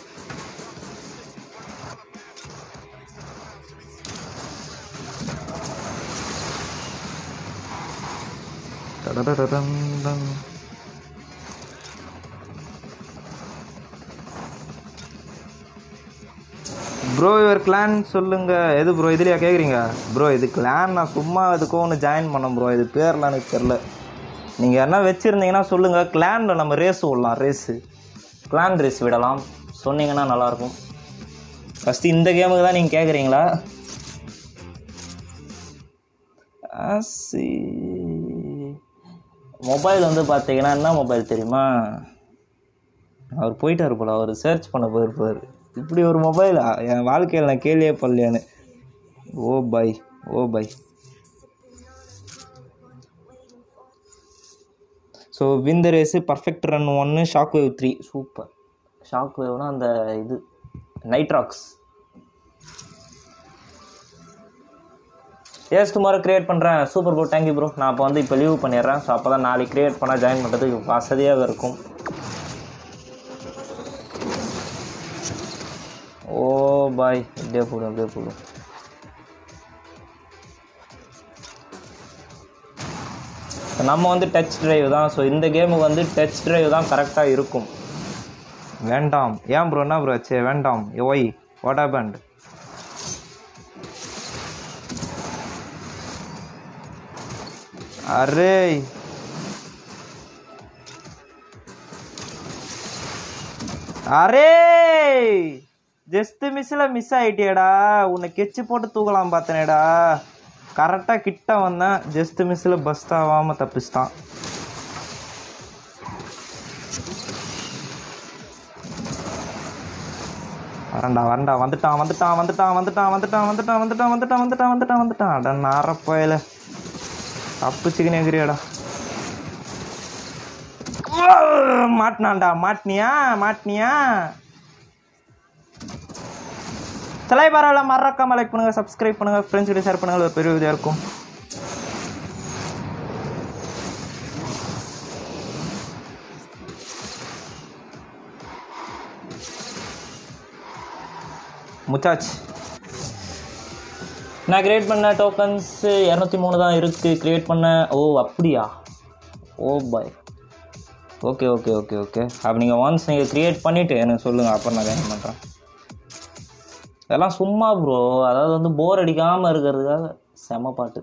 ப்ரோ யுவர் கிளான் சொல்லுங்க எது ப்ரோ இதுலையா கேட்குறீங்க ப்ரோ இது கிளான் நான் சும்மா இதுக்கும் ஒன்று ஜாயின் பண்ணேன் ப்ரோ இது பேர்லாம் எனக்கு தெரில நீங்கள் என்ன வச்சுருந்தீங்கன்னா சொல்லுங்கள் கிளானில் நம்ம ரேஸ் விடலாம் கிளான் ரேஸ் விடலாம் சொன்னீங்கன்னா நல்லாயிருக்கும் ஃபஸ்ட்டு இந்த கேமுக்கு தான் நீங்கள் கேட்குறீங்களா மொபைல் வந்து பார்த்தீங்கன்னா என்ன மொபைல் தெரியுமா அவர் போயிட்டார் போல அவர் சர்ச் பண்ண போயிருப்பார் இப்படி ஒரு மொபைலா என் வாழ்க்கையில் நான் கேள்வியே பண்ணலையான்னு oh bye so win the race perfect run 1 shock wave 3 super shock வேவ்னா அந்த இது நைட்ராக்ஸ் எஸ் டுமாரோ க்ரியேட் பண்ணுறேன் சூப்பர் ப்ரோ தேங்க்யூ ப்ரோ நான் இப்போ லீவ் பண்ணிடுறேன் ஸோ அப்போ தான் நாளைக்கு க்ரியேட் பண்ணால் ஜாயின் பண்ணுறதுக்கு வசதியாக இருக்கும் ஓ பாய் அப்படியே போடும் நம்ம டச் டிரைவ் தான் ஸோ இந்த கேமுக்கு டச் டிரைவ் தான் கரெக்டாக இருக்கும் வேண்டாம் ஏன் ப்ரோ என்ன ப்ரோ ஆச்சு வேண்டாம் ஒய் வாட் ஹேப்பன்ட் அரே ஜஸ்ட் மிஸ் ஆகிட்டியடா உன்னை கெச்சு போட்டு தூக்கலாம் பார்த்தனேடா கரெக்டாக கிட்ட வந்தேன் ஜஸ்ட் மிஸ்ஸில் பஸ்ட் ஆகாமல் தப்பிச்சிட்டான் வரண்டா வந்துட்டான் அட நாரப்போயில தப்பிச்சுக்கினே இருக்கிறியாடா மாட்டினான்டா மாட்டினியா சிலை பரவாயில்ல மறக்காம லைக் பண்ணுங்க சப்ஸ்கிரைப் பண்ணுங்க ஃப்ரெண்ட்ஸ் கிட்ட ஷேர் பண்ணுங்க ஒரு பெரிய உதவியாக இருக்கும் முச்சாச்சு நான் கிரியேட் பண்ண டோக்கன்ஸ் 203 தான் இருக்குது கிரியேட் பண்ண ஓ அப்படியா ஓ பாய் ஓகே அப்போ நீங்கள் ஒன்ஸ் நீங்கள் க்ரியேட் பண்ணிவிட்டு எனக்கு சொல்லுங்கள் அப்புறம் நான் ஜாயின் பண்ணுறேன் இதெல்லாம் சும்மா ப்ரோ அதாவது போர் அடிக்காமல் இருக்கிறதுக்காக செம பாட்டு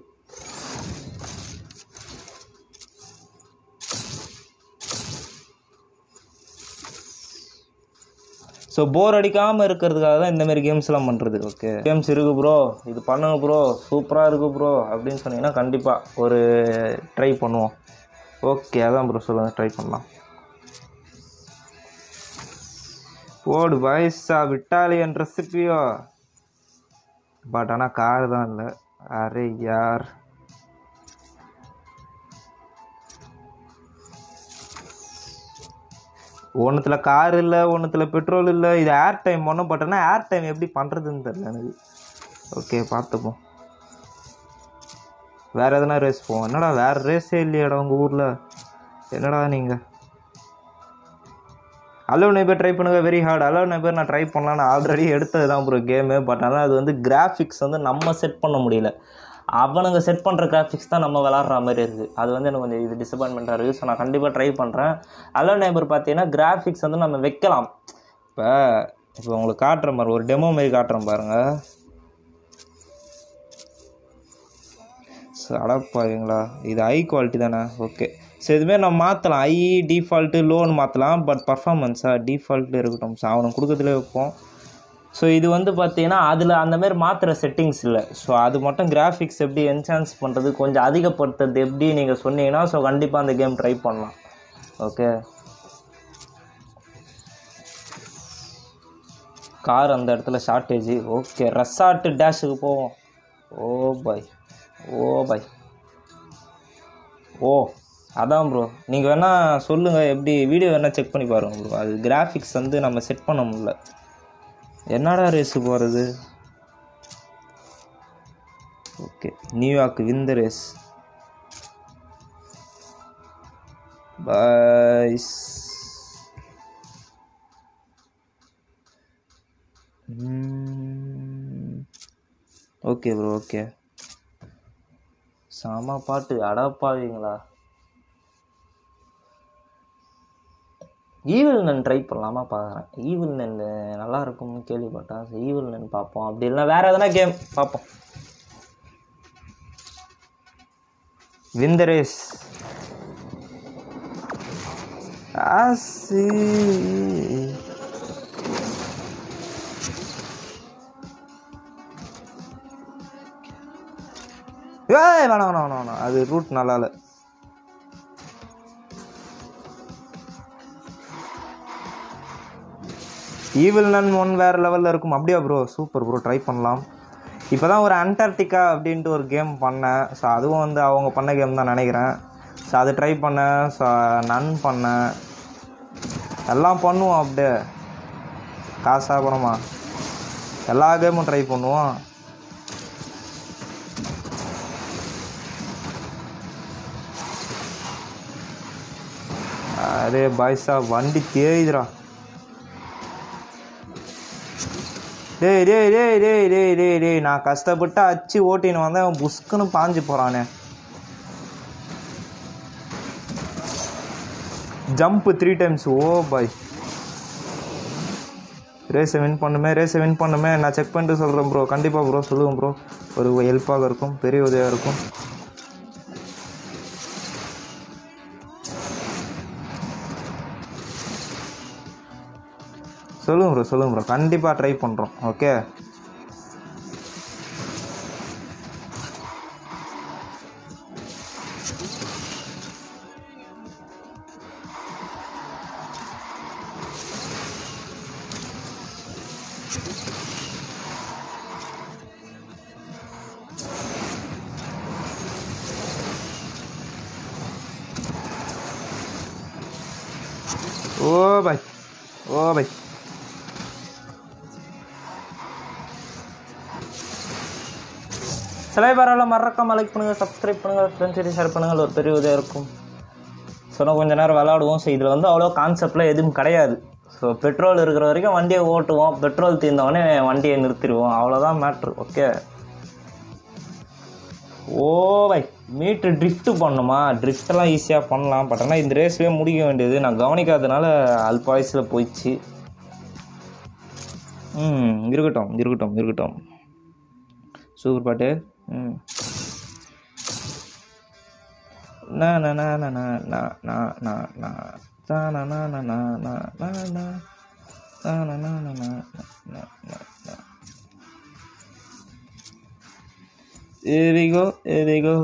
ஸோ போர் அடிக்காமல் இருக்கிறதுக்காக தான் இந்தமாரி கேம்ஸ்லாம் பண்ணுறது ஓகே கேம்ஸ் இருக்குது ப்ரோ இது பண்ணுங்க ப்ரோ சூப்பராக இருக்குது ப்ரோ அப்படின்னு சொன்னீங்கன்னா கண்டிப்பாக ஒரு ட்ரை பண்ணுவோம் ஓகே அதான் ப்ரோ சொல்லுங்கள் ட்ரை பண்ணலாம் போடு பாய்ஸா இட்டாலியன் ரெசிபியோ பட் ஆனால் கார் தான் இல்லை அரே யார் ஒன்றுத்தில் கார் இல்லை ஒன்றுத்தில் பெட்ரோல் இல்லை இது ஏர் டைம் ஒன்றும் பட்டோன்னா ஏர் டைம் எப்படி பண்ணுறதுன்னு தெரியல எனக்கு ஓகே பார்த்துப்போம் வேறு எதனா ரேஸ் போவோம் என்னடா வேறு ரேஸே இல்லையாடா உங்கள் ஊரில் என்னடா நீங்கள் ஹலோ நைபர் ட்ரை பண்ணுங்கள் வெரி ஹார்ட் ஹலோ நைபர் நான் ட்ரை பண்ணலாம் நான் ஆல்ரெடி எடுத்தது தான் ப்ரோ கேமு பட் ஆனால் அது கிராஃபிக்ஸ் நம்ம செட் பண்ண முடியல அவனுங்க செட் பண்ணுற கிராஃபிக்ஸ் தான் நம்ம விளாட்ற மாதிரி இருக்குது அது எனக்கு கொஞ்சம் இது டிசப்பாயின்மெண்ட்டாக இருக்குது ஸோ நான் கண்டிப்பாக ட்ரை பண்ணுறேன் ஹலோ நைபர் பார்த்தீங்கன்னா கிராஃபிக்ஸ் நம்ம வைக்கலாம் இப்போ உங்களுக்கு காட்டுற மாதிரி ஒரு டெமோ மாதிரி காட்டுறேன் பாருங்கள் அடப்பாங்களா இது ஹை குவாலிட்டி தானே ஓகே ஸோ இதுமாரி நம்ம மாற்றலாம் ஐ டிஃபால்ட்டு லோன்னு மாற்றலாம் பட் பர்ஃபார்மன்ஸாக டிஃபால்ட்டில் இருக்கட்டும் ஸோ அவனுக்கு கொடுக்கறதுலே வைப்போம் ஸோ இது பார்த்தீங்கன்னா அதில் அந்தமாரி மாற்றுற செட்டிங்ஸ் இல்லை ஸோ அது மட்டும் கிராஃபிக்ஸ் எப்படி என்ஹான்ஸ் பண்ணுறது கொஞ்சம் அதிகப்படுத்துறது எப்படி நீங்கள் சொன்னீங்கன்னா ஸோ கண்டிப்பாக அந்த கேம் ட்ரை பண்ணலாம் ஓகே கார் அந்த இடத்துல ஷார்ட்டேஜ் ஓகே ரெசார்ட்டு டேஷுக்கு போவோம் ஓ பாய் ஓ பாய். ஓ அதான் ப்ரோ, நீங்கள் வேணால் சொல்லுங்கள், எப்படி வீடியோ வேணால் செக் பண்ணி பாருங்கள் ப்ரோ. அது கிராஃபிக்ஸ் வந்து நம்ம செட் பண்ண முடியல. என்னடா ரேஸு போகிறது. Okay, New York win the race boys. Okay bro, okay. செம பாட்டு, அடப்பாவீங்களா. ஈவில் நன் ட்ரை பண்ணலாமா பார்க்குறேன். ஈவில் நன் நல்லா இருக்கும்னு கேள்விப்பட்டேன். ஈவில் நன் பார்ப்போம். அப்படி இல்லைனா வேறு எதனா கேம் பார்ப்போம். Win the race. வேணாம், அது ரூட் நல்லா இல்லை. ஈவில் நன் 1 வேறு லெவலில் இருக்கும். அப்படியா ப்ரோ, சூப்பர் ப்ரோ, ட்ரை பண்ணலாம். இப்போ தான் ஒரு அண்டார்டிகா அப்படின்ட்டு ஒரு கேம் பண்ணேன். ஸோ அதுவும் வந்து அவங்க பண்ண கேம் தான் நினைக்கிறேன். ஸோ அது ட்ரை பண்ணேன். ஸோ நன் பண்ணேன். எல்லாம் பண்ணுவோம் அப்படியே காசாபுரமா. எல்லா கேமும் ட்ரை பண்ணுவோம். அரே பாய்ஸா, வண்டி தேய்துரா. டேய் நான் கஷ்டப்பட்டு அச்சு ஓட்டின்னு வந்தேன். அவன் புஸ்குன்னு பாஞ்சு போகிறானே. Jump 3 times. ஓ பாய், ரேஸை வின் பண்ணுமே. நான் செக் பண்ணிட்டு சொல்கிறேன் ப்ரோ. கண்டிப்பாக ப்ரோ, சொல்லுங்கள் ப்ரோ. ஒரு ஹெல்ப்பாக இருக்கும், பெரிய உதவியாக இருக்கும். சொல்லுங்க ப்ரோ. கண்டிப்பாக ட்ரை பண்ணுறோம். Okay, oh boy. சில பரவாயில்ல, மறக்காம லைக் பண்ணுங்கள், சப்ஸ்கிரைப் பண்ணுங்கள், ஃப்ரெண்ட்ஸ் ஷேர் பண்ணுங்கள். ஒரு பெரிய உதவியாக இருக்கும். சொன்னால் கொஞ்சம் நேரம் விளாடுவோம். ஸோ இதில் வந்து அவ்வளோ கான்செப்ட்லாம் எதுவும் கிடையாது. ஸோ பெட்ரோல் இருக்கிற வரைக்கும் வண்டியை ஓட்டுவோம். பெட்ரோல் தீர்ந்தவொடனே வண்டியை நிறுத்திடுவோம். அவ்வளோதான் matter. Okay. Oh boy, metre drift பண்ணணுமா? ட்ரிஃப்டெல்லாம் ஈஸியாக பண்ணலாம். பட் ஆனால் இந்த ரேஸ்லேயே முடிக்க வேண்டியது நான் கவனிக்காதனால அல்பாய்ஸில் போயிடுச்சு. இருக்கட்டும். சூப்பர் பாட்டு. Here we go.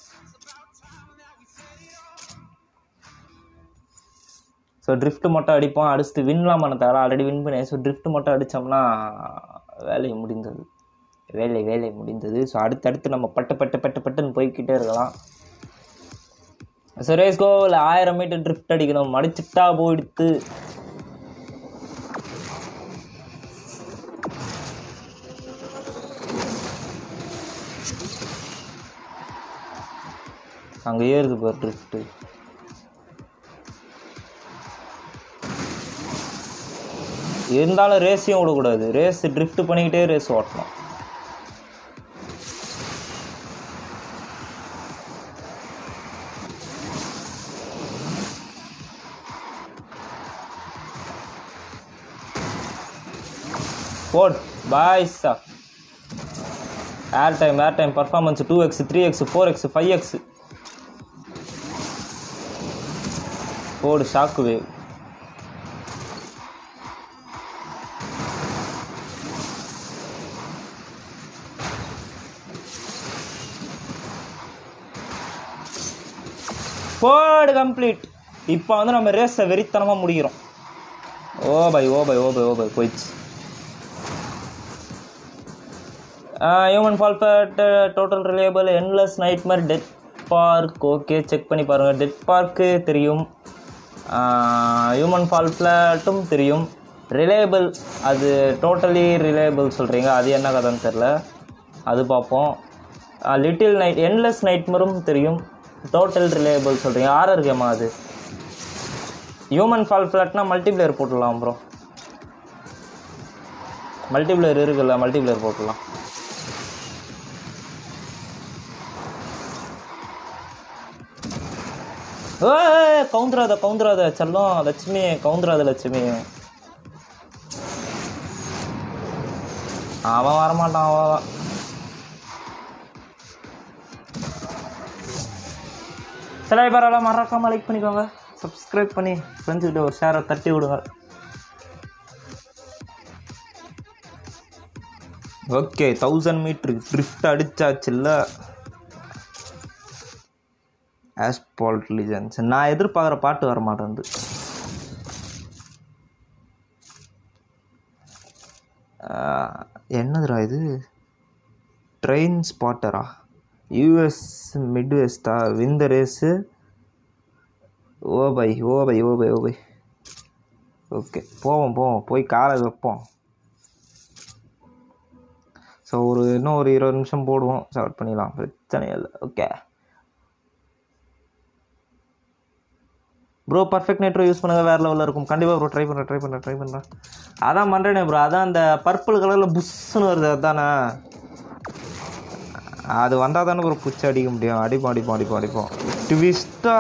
So drift மட்டும் அடிப்போம். அடிச்சுட்டு வின்லாம் பண்ண தேவை. ஆல்ரெடி வின் பண்ணேன். ஸோ ட்ரிஃப்ட் மட்டும் அடித்தோம்னா வேலை முடிந்தது. ஸோ அடுத்தடுத்து நம்ம பட்டுன்னு போய்கிட்டே இருக்கலாம். So race go. 1000 metre drift அடிக்கணும். அடிச்சுட்டா போயிடுத்து. அங்கே ஏறுது பாரு ட்ரிஃப்ட்டு. இருந்தாலும் ரேஸையும் விடக்கூடாது. ரேஸ் ட்ரிஃப்ட் பண்ணிக்கிட்டே ரேஸ் ஓட்டணும். போட் பாய்ஸா. Air time performance 2x 3x 4x 5x. போடு ஷாக்கு வேவ். போடு கம்ப்ளீட். இப்போ வந்து நம்ம ரேஸை வெறித்தனமாக முடிக்கிறோம். ஓ பை போயிடுச்சு. Human fall flat, total reliable, endless nightmare, dead park. Okay, check பண்ணி பாருங்கள். டெட் பார்க்கு தெரியும், ஹியூமன் ஃபால் ஃபிளாட்டும் தெரியும். ரிலையபிள், அது டோட்டலி ரிலையபிள் சொல்கிறீங்க, அது என்ன கதைன்னு தெரில, அது பார்ப்போம். லிட்டில் நைட், என்லெஸ் நைட்மேரும் தெரியும், டோட்டல் ரிலையபிள் சொல்கிறீங்க. ஆர்ஆர் கேமா அது? ஹியூமன் ஃபால் ஃபிளாட்னா மல்டிப்ளேயர் போட்டுடலாம் ப்ரோ. மல்டிப்ளேயர் இருக்குல்ல, மல்டிப்ளேயர் போட்டுடலாம். கவுந்துராத செல்லம் லட்சுமி, கவுந்துராத லட்சுமி. அவன் வரமாட்டான். அவன் சில பேரெல்லாம் மறக்காம லைக் பண்ணிக்கோங்க, சப்ஸ்கிரைப் பண்ணி ஃப்ரெண்ட்ஸ்கிட்ட ஒரு ஷேரை தட்டி விடுங்க. ஓகே, 1000 மீட்ரு ட்ரிஃப்ட் அடிச்சாச்சுல்ல. ஆஸ்பால்ட் லீஜன்ஸ், நான் எதிர்பார்க்குற பாட்டு வர மாட்டேங்குது. என்னதுடா இது? ட்ரெயின் ஸ்பாட்டரா? யூஎஸ் மிட்வெஸ்டா? விந்த ரேஸு. Oh bye. ஓகே, போவோம் போய் காலை வைப்போம். ஸோ இன்னும் ஒரு 20 நிமிஷம் போடுவோம், ஸ்டார்ட் பண்ணிடலாம், பிரச்சனை இல்லை. Okay bro, perfect nitro use பண்ணுங்கள், வேறு லெவலில் இருக்கும். கண்டிப்பாக ப்ரோ, ட்ரை பண்ணுறேன். அதான் பண்ணுறேனே ப்ரோ. அதான் அந்த பர்பிள் கலரில் புஷ்ஷுன்னு வருது, அதுதானே? அது வந்தால் தானே ப்ரோ பூச்சி அடிக்க முடியும். அடிப்போம். ட்விஸ்டா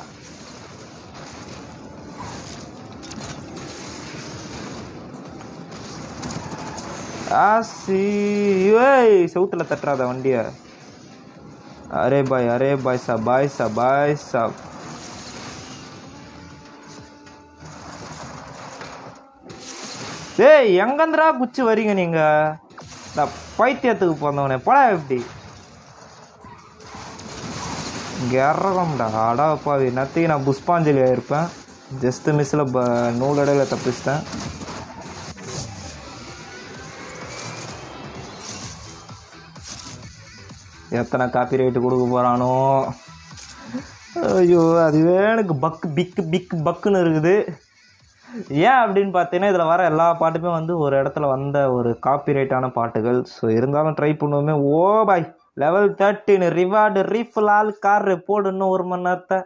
செவுத்தில் தட்டுறாத வண்டியை. அரே பாய் சாப். ஏய், எங்கந்திரா குச்சி வரீங்க நீங்க? நான் பைத்தியத்துக்கு போனவனே போடா. எப்படி இங்கே இறங்கம்டா? அடாப்பாவி, நத்தையும் நான் புஷ்பாஞ்சலி ஆகிருப்பேன். ஜஸ்ட் மிஸ்ஸில் நூலடையில் தப்பிச்சிட்டேன். எத்தனை காப்பி ரைட்டு கொடுக்க போகிறானோ? ஐயோ, அதுவே எனக்கு பக்குன்னு இருக்குது. ஏன் அப்படின்னு பார்த்தீங்கன்னா, இதில் வர எல்லா பாட்டுமே வந்து ஒரு இடத்துல வந்த ஒரு காப்பிரைட்டான பாட்டுகள். ஸோ இருந்தாலும் ட்ரை பண்ணுவோமே. Oh boy, level 13 reward refill all car போடு. இன்னும் 1 மணி நேரத்தை.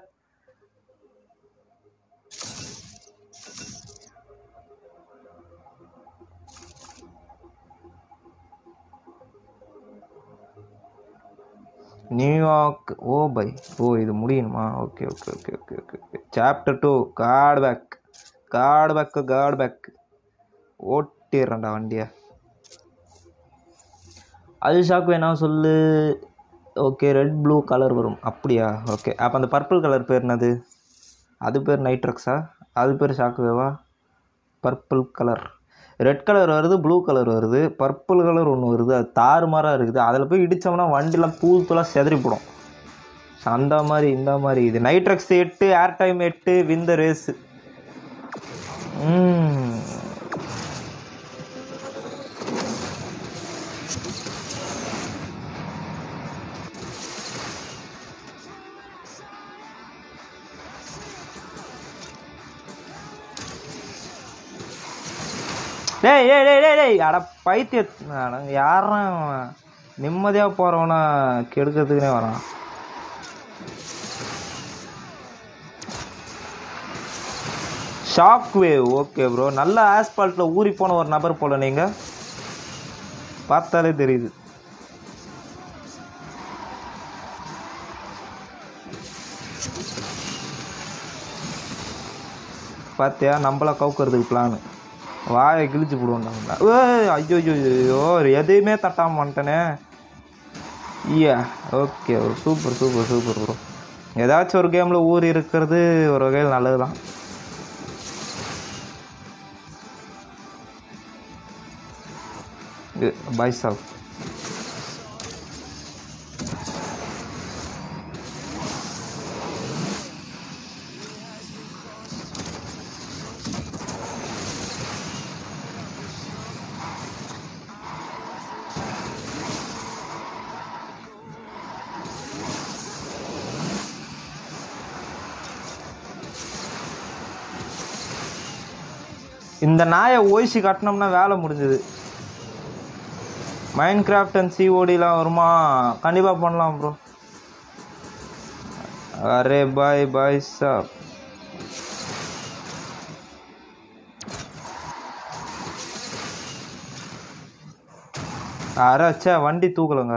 நியூயார்க். Oh bye. இது முடியணுமா? ஓகே. Chapter 2 card pack. ஓட்டிடுறேன்டா வண்டியை. அது ஷாக் வேணா சொல்லு. ஓகே, ரெட் ப்ளூ கலர் வரும் அப்படியா? ஓகே, அப்போ அந்த பர்பிள் கலர் பேர் என்னது? அது பேர் நைட்ரக்ஸா? அது பேர் ஷாக் வேவா? பர்பிள் கலர், ரெட் கலர் வருது, ப்ளூ கலர் வருது, பர்பிள் கலர் ஒன்று வருது. அது தாறுமாறாக இருக்குது. அதில் போய் இடித்தோம்னா வண்டிலாம் தூளாக செதறிப்படும். அந்த மாதிரி இந்த மாதிரி இது நைட்ரக்ஸ் 8, ஏர் டைம் 8, விந்த ரேஸு. டேய் அட பைத்திய, யாரும் நிம்மதியாக போகிறவனா கெடுக்கிறதுக்குனே வரான். Shock wave. ஓகே ப்ரோ, நல்ல ஆஸ்பால்ட்டில் ஊறி போன ஒரு நபர் போல, நீங்கள் பார்த்தாலே தெரியுது. பார்த்தியா, நம்மள கவுக்கிறதுக்கு பிளானு. வாயை கிழிச்சு போடுவோம்டா. ஐயோ, எதையுமே தட்டாம வந்துட்டனே. Okay, super bro. ஏதாச்சும் ஒரு கேமில் ஊறி இருக்கிறது ஒரு வகையில் நல்லது தான். பாய் சாப். இந்த நாயை ஓய்சி கட்டினோம்னா வேலை முடிஞ்சுது. மைண்ட் கிராஃப்ட் அண்ட் சிஓடிலாம் வருமா? கண்டிப்பாக பண்ணலாம் ப்ரோ. அரே பாய் பாய் சாப். அரச்சா வண்டி தூக்கலங்க.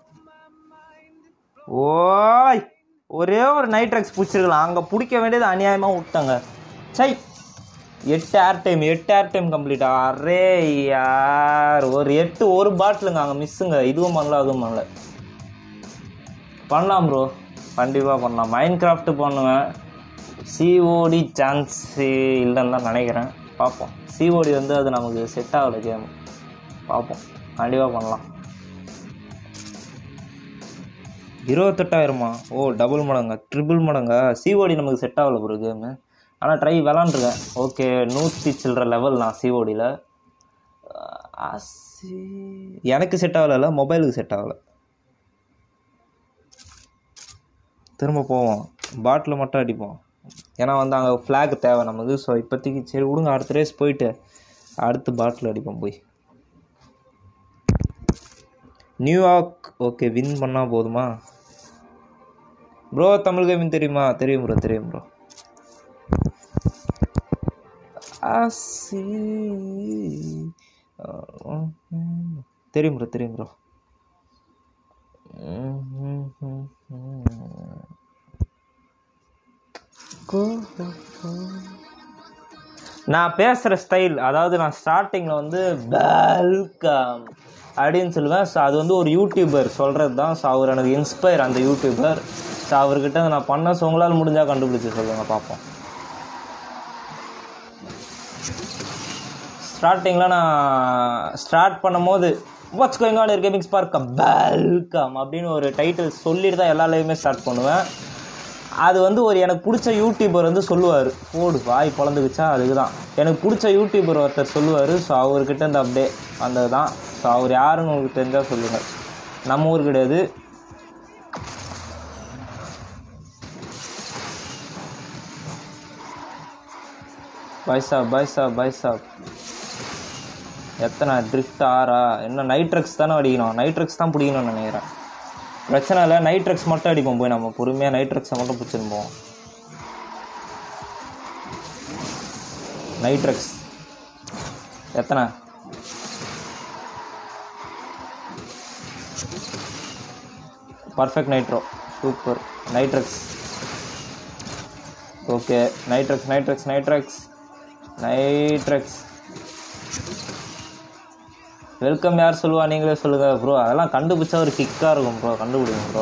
ஓய், ஒரே ஒரு நைட்ரெக்ஸ் பிடிச்சிருக்கலாம். அங்கே பிடிக்க வேண்டியது அநியாயமாக விட்டாங்க. சை, 8 ஏர் டைம் கம்ப்ளீட்டா? அரே யார், ஒரு 8 ஒரு பாட்டிலுங்க அங்கே மிஸ்ஸுங்க. இதுவும் பண்ணல அதுவும் பண்ணல. பண்ணலாம் ப்ரோ, கண்டிப்பாக பண்ணலாம். மைண்ட் கிராஃப்ட் பண்ணுவேன். சிஓடி சான்ஸ் இல்லைன்னு தான் நினைக்கிறேன். பார்ப்போம். சிஓடி வந்து அது நமக்கு செட் ஆகலை கேம். பார்ப்போம், கண்டிப்பாக பண்ணலாம். 28,000 ஓ, டபுள் மடங்கா ட்ரிபிள் மடங்கா? சிஓடி நமக்கு செட் ஆகலை ப்ரோ கேமு. ஆனால் ட்ரை விளாண்டுருக்கேன். ஓகே, 100 சில்லற லெவல் நான் சிஓடியில். எனக்கு செட் ஆகலை, மொபைலுக்கு செட் ஆகலை. திரும்ப போவோம், பாட்டில் மட்டும் அடிப்போம். ஏன்னா வந்து அங்கே ஃப்ளாக் தேவை நமக்கு. ஸோ இப்போதைக்கு சரி விடுங்க, அடுத்த ரேஸ் போயிட்டு அடுத்து பாட்டில் அடிப்போம் போய். நியூயார்க் ஓகே, வின் பண்ணால் போதுமா ப்ரோ? தமிழ் கேமிங் தெரியுமா? தெரியும் ப்ரோ, தெரியும் ப்ரோ. தெரியும் ப்ரோ, தெரியும் ப்ரோ. நான் பேசுகிற ஸ்டைல், அதாவது நான் ஸ்டார்டிங்கில் வந்து வெல்கம் அப்படின்னு சொல்லுவேன். ஸோ அது வந்து ஒரு யூடியூபர் சொல்கிறது தான். ஸோ அவர் எனக்கு இன்ஸ்பயர், அந்த யூடியூபர். ஸோ அவர்கிட்ட நான் பண்ண. ஸோ உங்களால் முடிஞ்சால் கண்டுபிடிச்சி சொல்லுங்கள், பார்ப்போம். ஸ்டார்டிங்கில் நான் ஸ்டார்ட் பண்ணும் போது what's going on gaming spark welcome அப்படின்னு ஒரு டைட்டில் சொல்லிட்டு தான் எல்லா லைவுமே ஸ்டார்ட் பண்ணுவேன். அது வந்து ஒரு எனக்கு பிடிச்ச யூடியூபர் வந்து சொல்லுவார். போடு வாய் பிளந்துக்குச்சா, அதுக்கு தான் எனக்கு பிடிச்ச யூடியூபர் ஒருத்தர் சொல்லுவார். ஸோ அவர்கிட்ட இந்த அப்படியே வந்தது தான். ஸோ அவர் யாருன்னு உங்களுக்கு தெரிஞ்சால் சொல்லுங்கள். நம்ம ஊர் கிடையாது. பைசாப் எத்தனை ட்ரிஃப்ட் 6? என்ன நைட்ரெக்ஸ் தானே அடிக்கணும்? நைட்ரெக்ஸ் தான் பிடிக்கணும்னு நினைக்கிறேன். பிரச்சனை இல்லை, நைட்ரெக்ஸ் மட்டும் அடிப்போம் போய். நம்ம பொறுமையாக நைட்ரெக்ஸை மட்டும் பிடிச்சிருப்போம். நைட்ரெக்ஸ் எத்தனை? Perfect nitro, super. Nitrex okay. Nitrex welcome யார் சொல்லுவா? நீங்களே சொல்லுங்கள் ப்ரோ. அதெல்லாம் கண்டுபிடிச்சா ஒரு கிக்காக இருக்கும் ப்ரோ. கண்டுபிடிங்க ப்ரோ.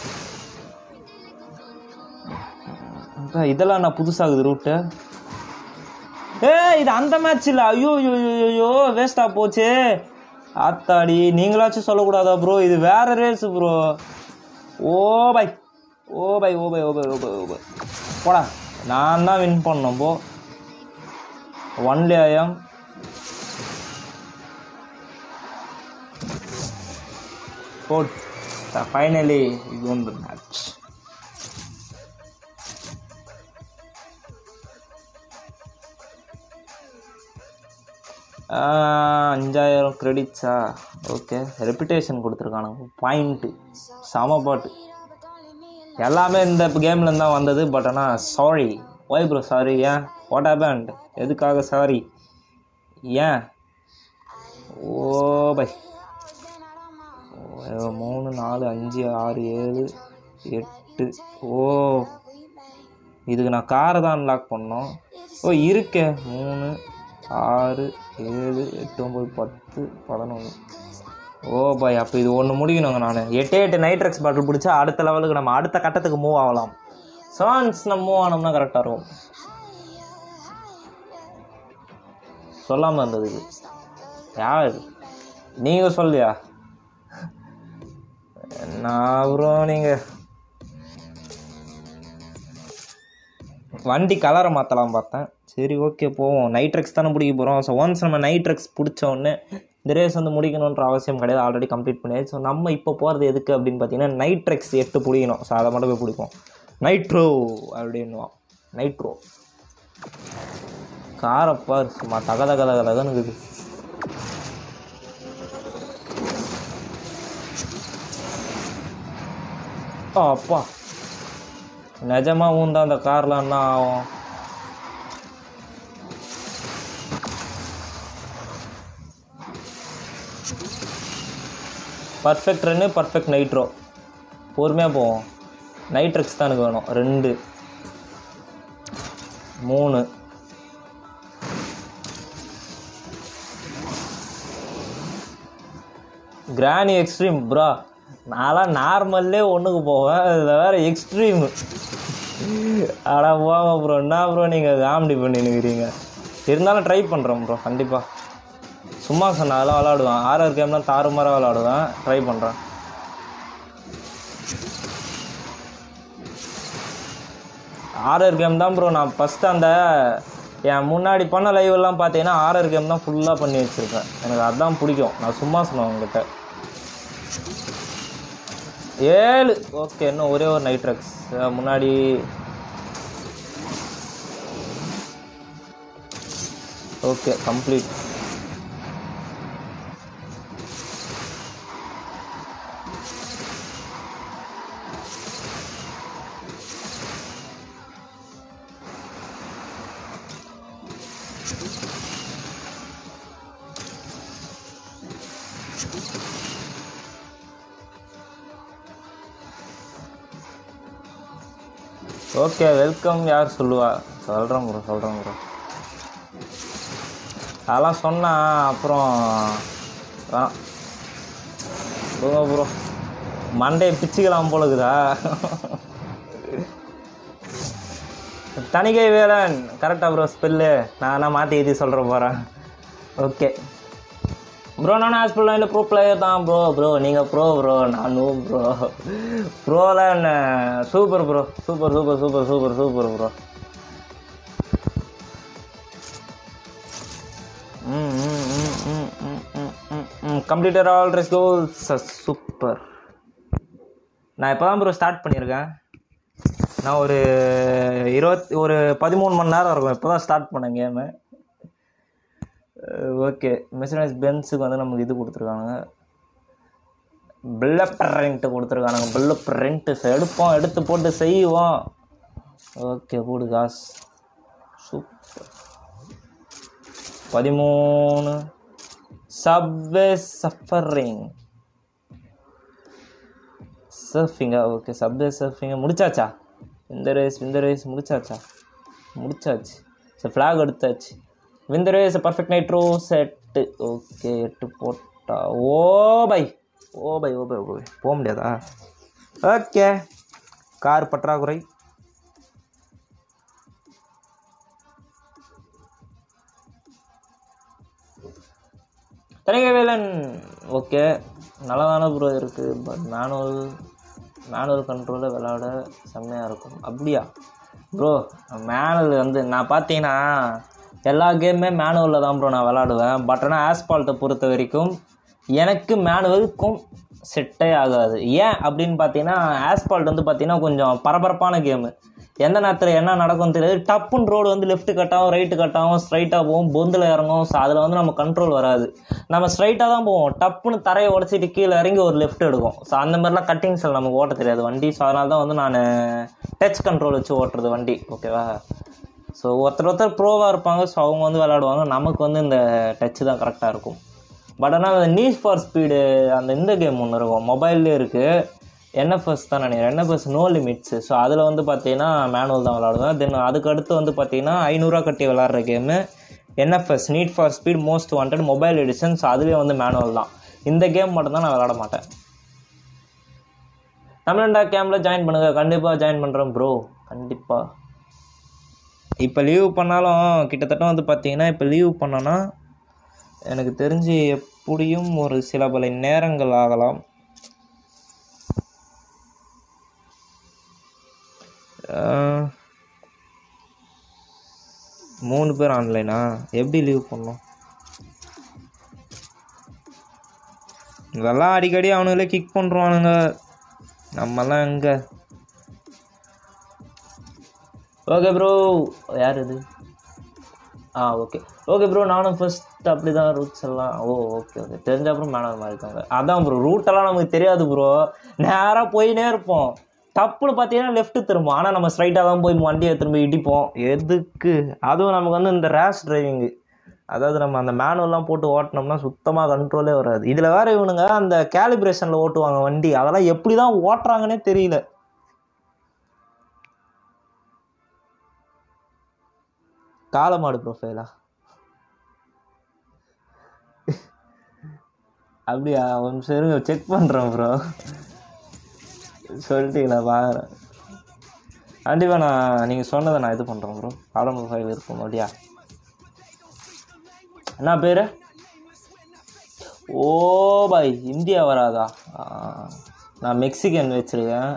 இதெல்லாம் நான் புதுசாகுது ரூட்டு. இது அந்த மேட்ச் இல்லை. ஐயோ வேஸ்ட்டாக போச்சு. ஆத்தாடி, நீங்களாச்சும் சொல்லக்கூடாதா ப்ரோ? இது வேற ரேஸ் ப்ரோ. ஓ பை போடா. நான் தான் வின் பண்ணோம் போ. Only IIM boat. ஃபைனலி இது ஒன்று மேட்ச். $5,000 கிரெடிட்ஸா? ஓகே. ரெப்புடேஷன் கொடுத்துருக்கானுங்க, பாயிண்ட்டு. செம பாட்டு. எல்லாமே இந்த கேமில் தான் வந்தது. பட் ஆனால் சாரி. Why bro sorry? ஏன்? What happened? எதுக்காக சாரி? ஏன்? Oh by 3 4 5 6 7 8. ஓ, இதுக்கு நான் காரை தான் அன்லாக் பண்ணோம். ஓ இருக்கே. 3 6 7 8 9 10 11. ஓ பாய், அப்போ இது ஒன்று முடிக்கணுங்க. நான் 8 நைட்ரெக்ஸ் பாட்டில் பிடிச்சா அடுத்த லெவலுக்கு நம்ம அடுத்த கட்டத்துக்கு மூவ் ஆகலாம். சான்ஸ் நம்ம மூவ் ஆனோம்னா கரெக்டாக இருக்கும். சொல்லாமல் இருந்ததுக்கு யார்? நீங்கள் சொல்லியா? நான் அப்புறம் நீங்கள் வண்டி கலரை மாற்றலாம் பார்த்தேன். சரி ஓகே போவோம். நைட்ரெக்ஸ் தானே பிடிக்க போகிறோம். ஸோ ஒன்ஸ் நம்ம நைட்ரெக்ஸ் பிடிச்ச உடனே இந்த ரேஸ் வந்து முடிக்கணுன்ற அவசியம் கிடையாது. ஆல்ரெடி கம்ப்ளீட் பண்ணியாச்சு. ஸோ நம்ம இப்போ போகிறது எதுக்கு அப்படின்னு பார்த்தீங்கன்னா நைட்ரெக்ஸ் 8 பிடிக்கணும். ஸோ அதை மட்டும் போய் பிடிப்போம். நைட்ரோ அப்படின்னுவான். நைட்ரோ காரப்பா சும்மா தக தக தக தகன்னு இருக்குது. அப்பா நிஜமாக ஊந்தா அந்த காரில் என்ன ஆகும்? Perfect run, perfect nitro. பொறுமையாக போவோம். நைட்ரெக்ஸ் தான் எனக்கு வேணும். 2 3 கிராணி எக்ஸ்ட்ரீம் ப்ரா. நான்லாம் நார்மல்லே ஒன்றுக்கு போவேன், இதில் வேறு எக்ஸ்ட்ரீமு. ஆனால் போங்க ப்ரோ, என்ன ப்ரோ நீங்கள் காமெடி பண்ணினுக்கிறீங்க. இருந்தாலும் ட்ரை பண்ணுறேன் ப்ரோ, கண்டிப்பாக. சும்மா சொன்னாலும் விளாடுவேன். ஆர்ஆர் கேம்லாம் தாறுமாறாக விளாடுவேன். ட்ரை பண்ணுறேன். ஆர்ஆர் கேம் தான் ப்ரோ. நான் ஃபஸ்ட்டு அந்த என் முன்னாடி பண்ண லைவெல்லாம் பார்த்தீங்கன்னா ஆர்ஆர் கேம் தான் ஃபுல்லாக பண்ணி வச்சுருக்கேன். எனக்கு அதுதான் பிடிக்கும். நான் சும்மா சொன்னேன் உங்கள்கிட்ட. 7 ஓகே. இன்னும் ஒரே ஒரு நைட்ரெக்ஸ் முன்னாடி. Okay complete. Okay welcome. யார் சொல்லுவா? சொல்கிறேன் ப்ரோ. அதெல்லாம் சொன்னால் அப்புறம் ப்ரோ மண்டையை பிச்சுக்கலாம் போலக்குதா. தணிகை வேலன் கரெக்டாக ப்ரோ ஸ்பெல்லு? நான் மாற்றி எழுதி சொல்கிற போகிறேன். Okay bro. நானும் ஹாஸ்பிட்டல் இல்லை ப்ரோ பிளேயர் தான் ப்ரோ. நீங்கள் ப்ரோ நானும் ப்ரோலாம் என்ன super bro. Super bro. Completed all race goals. Super. நான் இப்போ தான் ப்ரோ ஸ்டார்ட் பண்ணியிருக்கேன். நான் ஒரு 13 மணி நேரம் இருக்கும். இப்போ தான் ஸ்டார்ட் பண்ணேன் கேமு. ஓகே மெர்சிடிஸ் பென்ஸுக்கு வந்து நமக்கு இது கொடுத்துருக்கானுங்க, பில்ல பிரிண்ட்டு கொடுத்துருக்கானுங்க. பில்ல பிரிண்ட்டு எடுத்து போட்டு செய்வோம். ஓகே போடு காசு. சூப்பர். 13 சப்வே சர்ஃபிங்கா? ஓகே சப்வே சர்ஃபிங்கா முடிச்சாச்சா? இந்த ரேஸ் முடிச்சாச்சு. சரி ஃப்ளாக் எடுத்தாச்சு. Win race perfect nitro set. Okay 8 போட்டா. ஓ பை போக முடியாதா? ஓகே கார் பற்றாக்குறை. தனிகை வேலன் ஓகே நல்லா தானே ப்ரோ இருக்குது. பட் மேனுவல் கண்ட்ரோலில் விளாட செம்மையாக இருக்கும். அப்படியா ப்ரோ? மேனுவல் வந்து நான் பார்த்தீங்கன்னா எல்லா கேமுமே மேனுவலில் தான் ப்ரோ நான் விளாடுவேன். பட் ஆனால் ஆஸ்பால்ட்டை பொறுத்த வரைக்கும் எனக்கு மேனுவலுக்கும் செட்டே ஆகாது. ஏன் அப்படின்னு பார்த்தீங்கன்னா ஆஸ்பால்ட் வந்து பார்த்தீங்கன்னா கொஞ்சம் பரபரப்பான கேமு. எந்த நேரத்தில் என்ன நடக்கும் தெரியாது. டப்புன்னு ரோடு வந்து லெஃப்ட்டு கட்டாகும், ரைட்டு கட்டாகும், ஸ்ட்ரைட்டாக போகும், பொந்தில் இறங்கும். ஸோ அதில் வந்து நம்ம கண்ட்ரோல் வராது. நம்ம ஸ்ட்ரைட்டாக தான் போவோம். டப்புன்னு தரையை உடச்சிட்டு கீழே இறங்கி ஒரு லெஃப்ட் எடுக்கும். ஸோ அந்த மாதிரிலாம் கட்டிங்ஸில் நமக்கு ஓட்ட தெரியாது வண்டி. ஸோ அதனால தான் வந்து நான் டச் கண்ட்ரோல் வச்சு ஓட்டுறது வண்டி. ஓகேவா? ஸோ ஒருத்தர் ப்ரோவாக இருப்பாங்க. ஸோ அவங்க வந்து விளாடுவாங்க. நமக்கு வந்து இந்த டச்சு தான் கரெக்டாக இருக்கும். பட் ஆனால் அந்த நீட் ஃபார் ஸ்பீடு இந்த கேம் ஒன்று இருக்கும், மொபைல்லே இருக்குது. என்எஃப்எஸ் தான் நினைக்கிறேன். NFS no limits. ஸோ அதில் வந்து பார்த்தீங்கன்னா மேனுவல் தான் விளாடுவேன். தென் அதுக்கடுத்து வந்து பார்த்தீங்கன்னா 500 கட்டி விளாட்ற கேமு NFS need for speed most wanted mobile edition. So அதுலேயே வந்து மேனுவல் தான். இந்த கேம் மட்டும்தான் நான் விளாட மாட்டேன். தமிழண்டா கேமில் ஜாயின் பண்ணுங்கள். கண்டிப்பாக ஜாயின் பண்ணுறேன் ப்ரோ, கண்டிப்பாக. இப்போ லீவ் பண்ணாலும் கிட்டத்தட்ட வந்து பார்த்தீங்கன்னா இப்போ லீவ் பண்ணோன்னா எனக்கு தெரிஞ்சு எப்படியும் ஒரு சில பல நேரங்கள் ஆகலாம். மூணு பேர் ஆன்லைனா? எப்படி லீவ் பண்ணோம்? இதெல்லாம் அடிக்கடி அவனுங்களே கிக் பண்ணுறானுங்க. நம்மலாம் எங்கே? Okay bro. யார் இது? Okay okay bro. நானும் ஃபர்ஸ்ட் அப்படி தான் ரூட்ஸ் எல்லாம். Okay okay. தெரிஞ்ச அப்புறம் மேடம் இருக்காங்க. அதான் ப்ரோ, ரூட்டெல்லாம் நமக்கு தெரியாது ப்ரோ. நேராக போயினே இருப்போம். தப்புன்னு பார்த்தீங்கன்னா லெஃப்ட்டு திரும்பும். ஆனால் நம்ம ஸ்ட்ரைட்டாக தான் போய் வண்டியை திரும்ப இடிப்போம். எதுக்கு? அதுவும் நமக்கு வந்து இந்த ரேஷ் டிரைவிங்கு, அதாவது நம்ம அந்த மேனுவல்லாம் போட்டு ஓட்டினோம்னா சுத்தமாக கண்ட்ரோலே வராது. இதில் வேறு இவனுங்க அந்த கேலிப்ரேஷனில் ஓட்டுவாங்க வண்டி. அதெல்லாம் எப்படி தான் ஓட்டுறாங்கன்னே தெரியல. காலமாடு ப்ரொஃபைலா? அப்படியா? ஒன்று சரிங்க, செக் பண்ணுறேன் ப்ரோ. சொல்லிட்டீங்களா? பாக்குறேன். கண்டிப்பாக நான் நீங்கள் சொன்னதை நான் இது பண்ணுறேன் ப்ரோ. காலம் ப்ரொஃபைல் இருக்கும் அப்படியா? என்ன பேர்? ஓ பாய், இந்தியா வராதா? நான் மெக்சிகன் வச்சுருக்கேன்.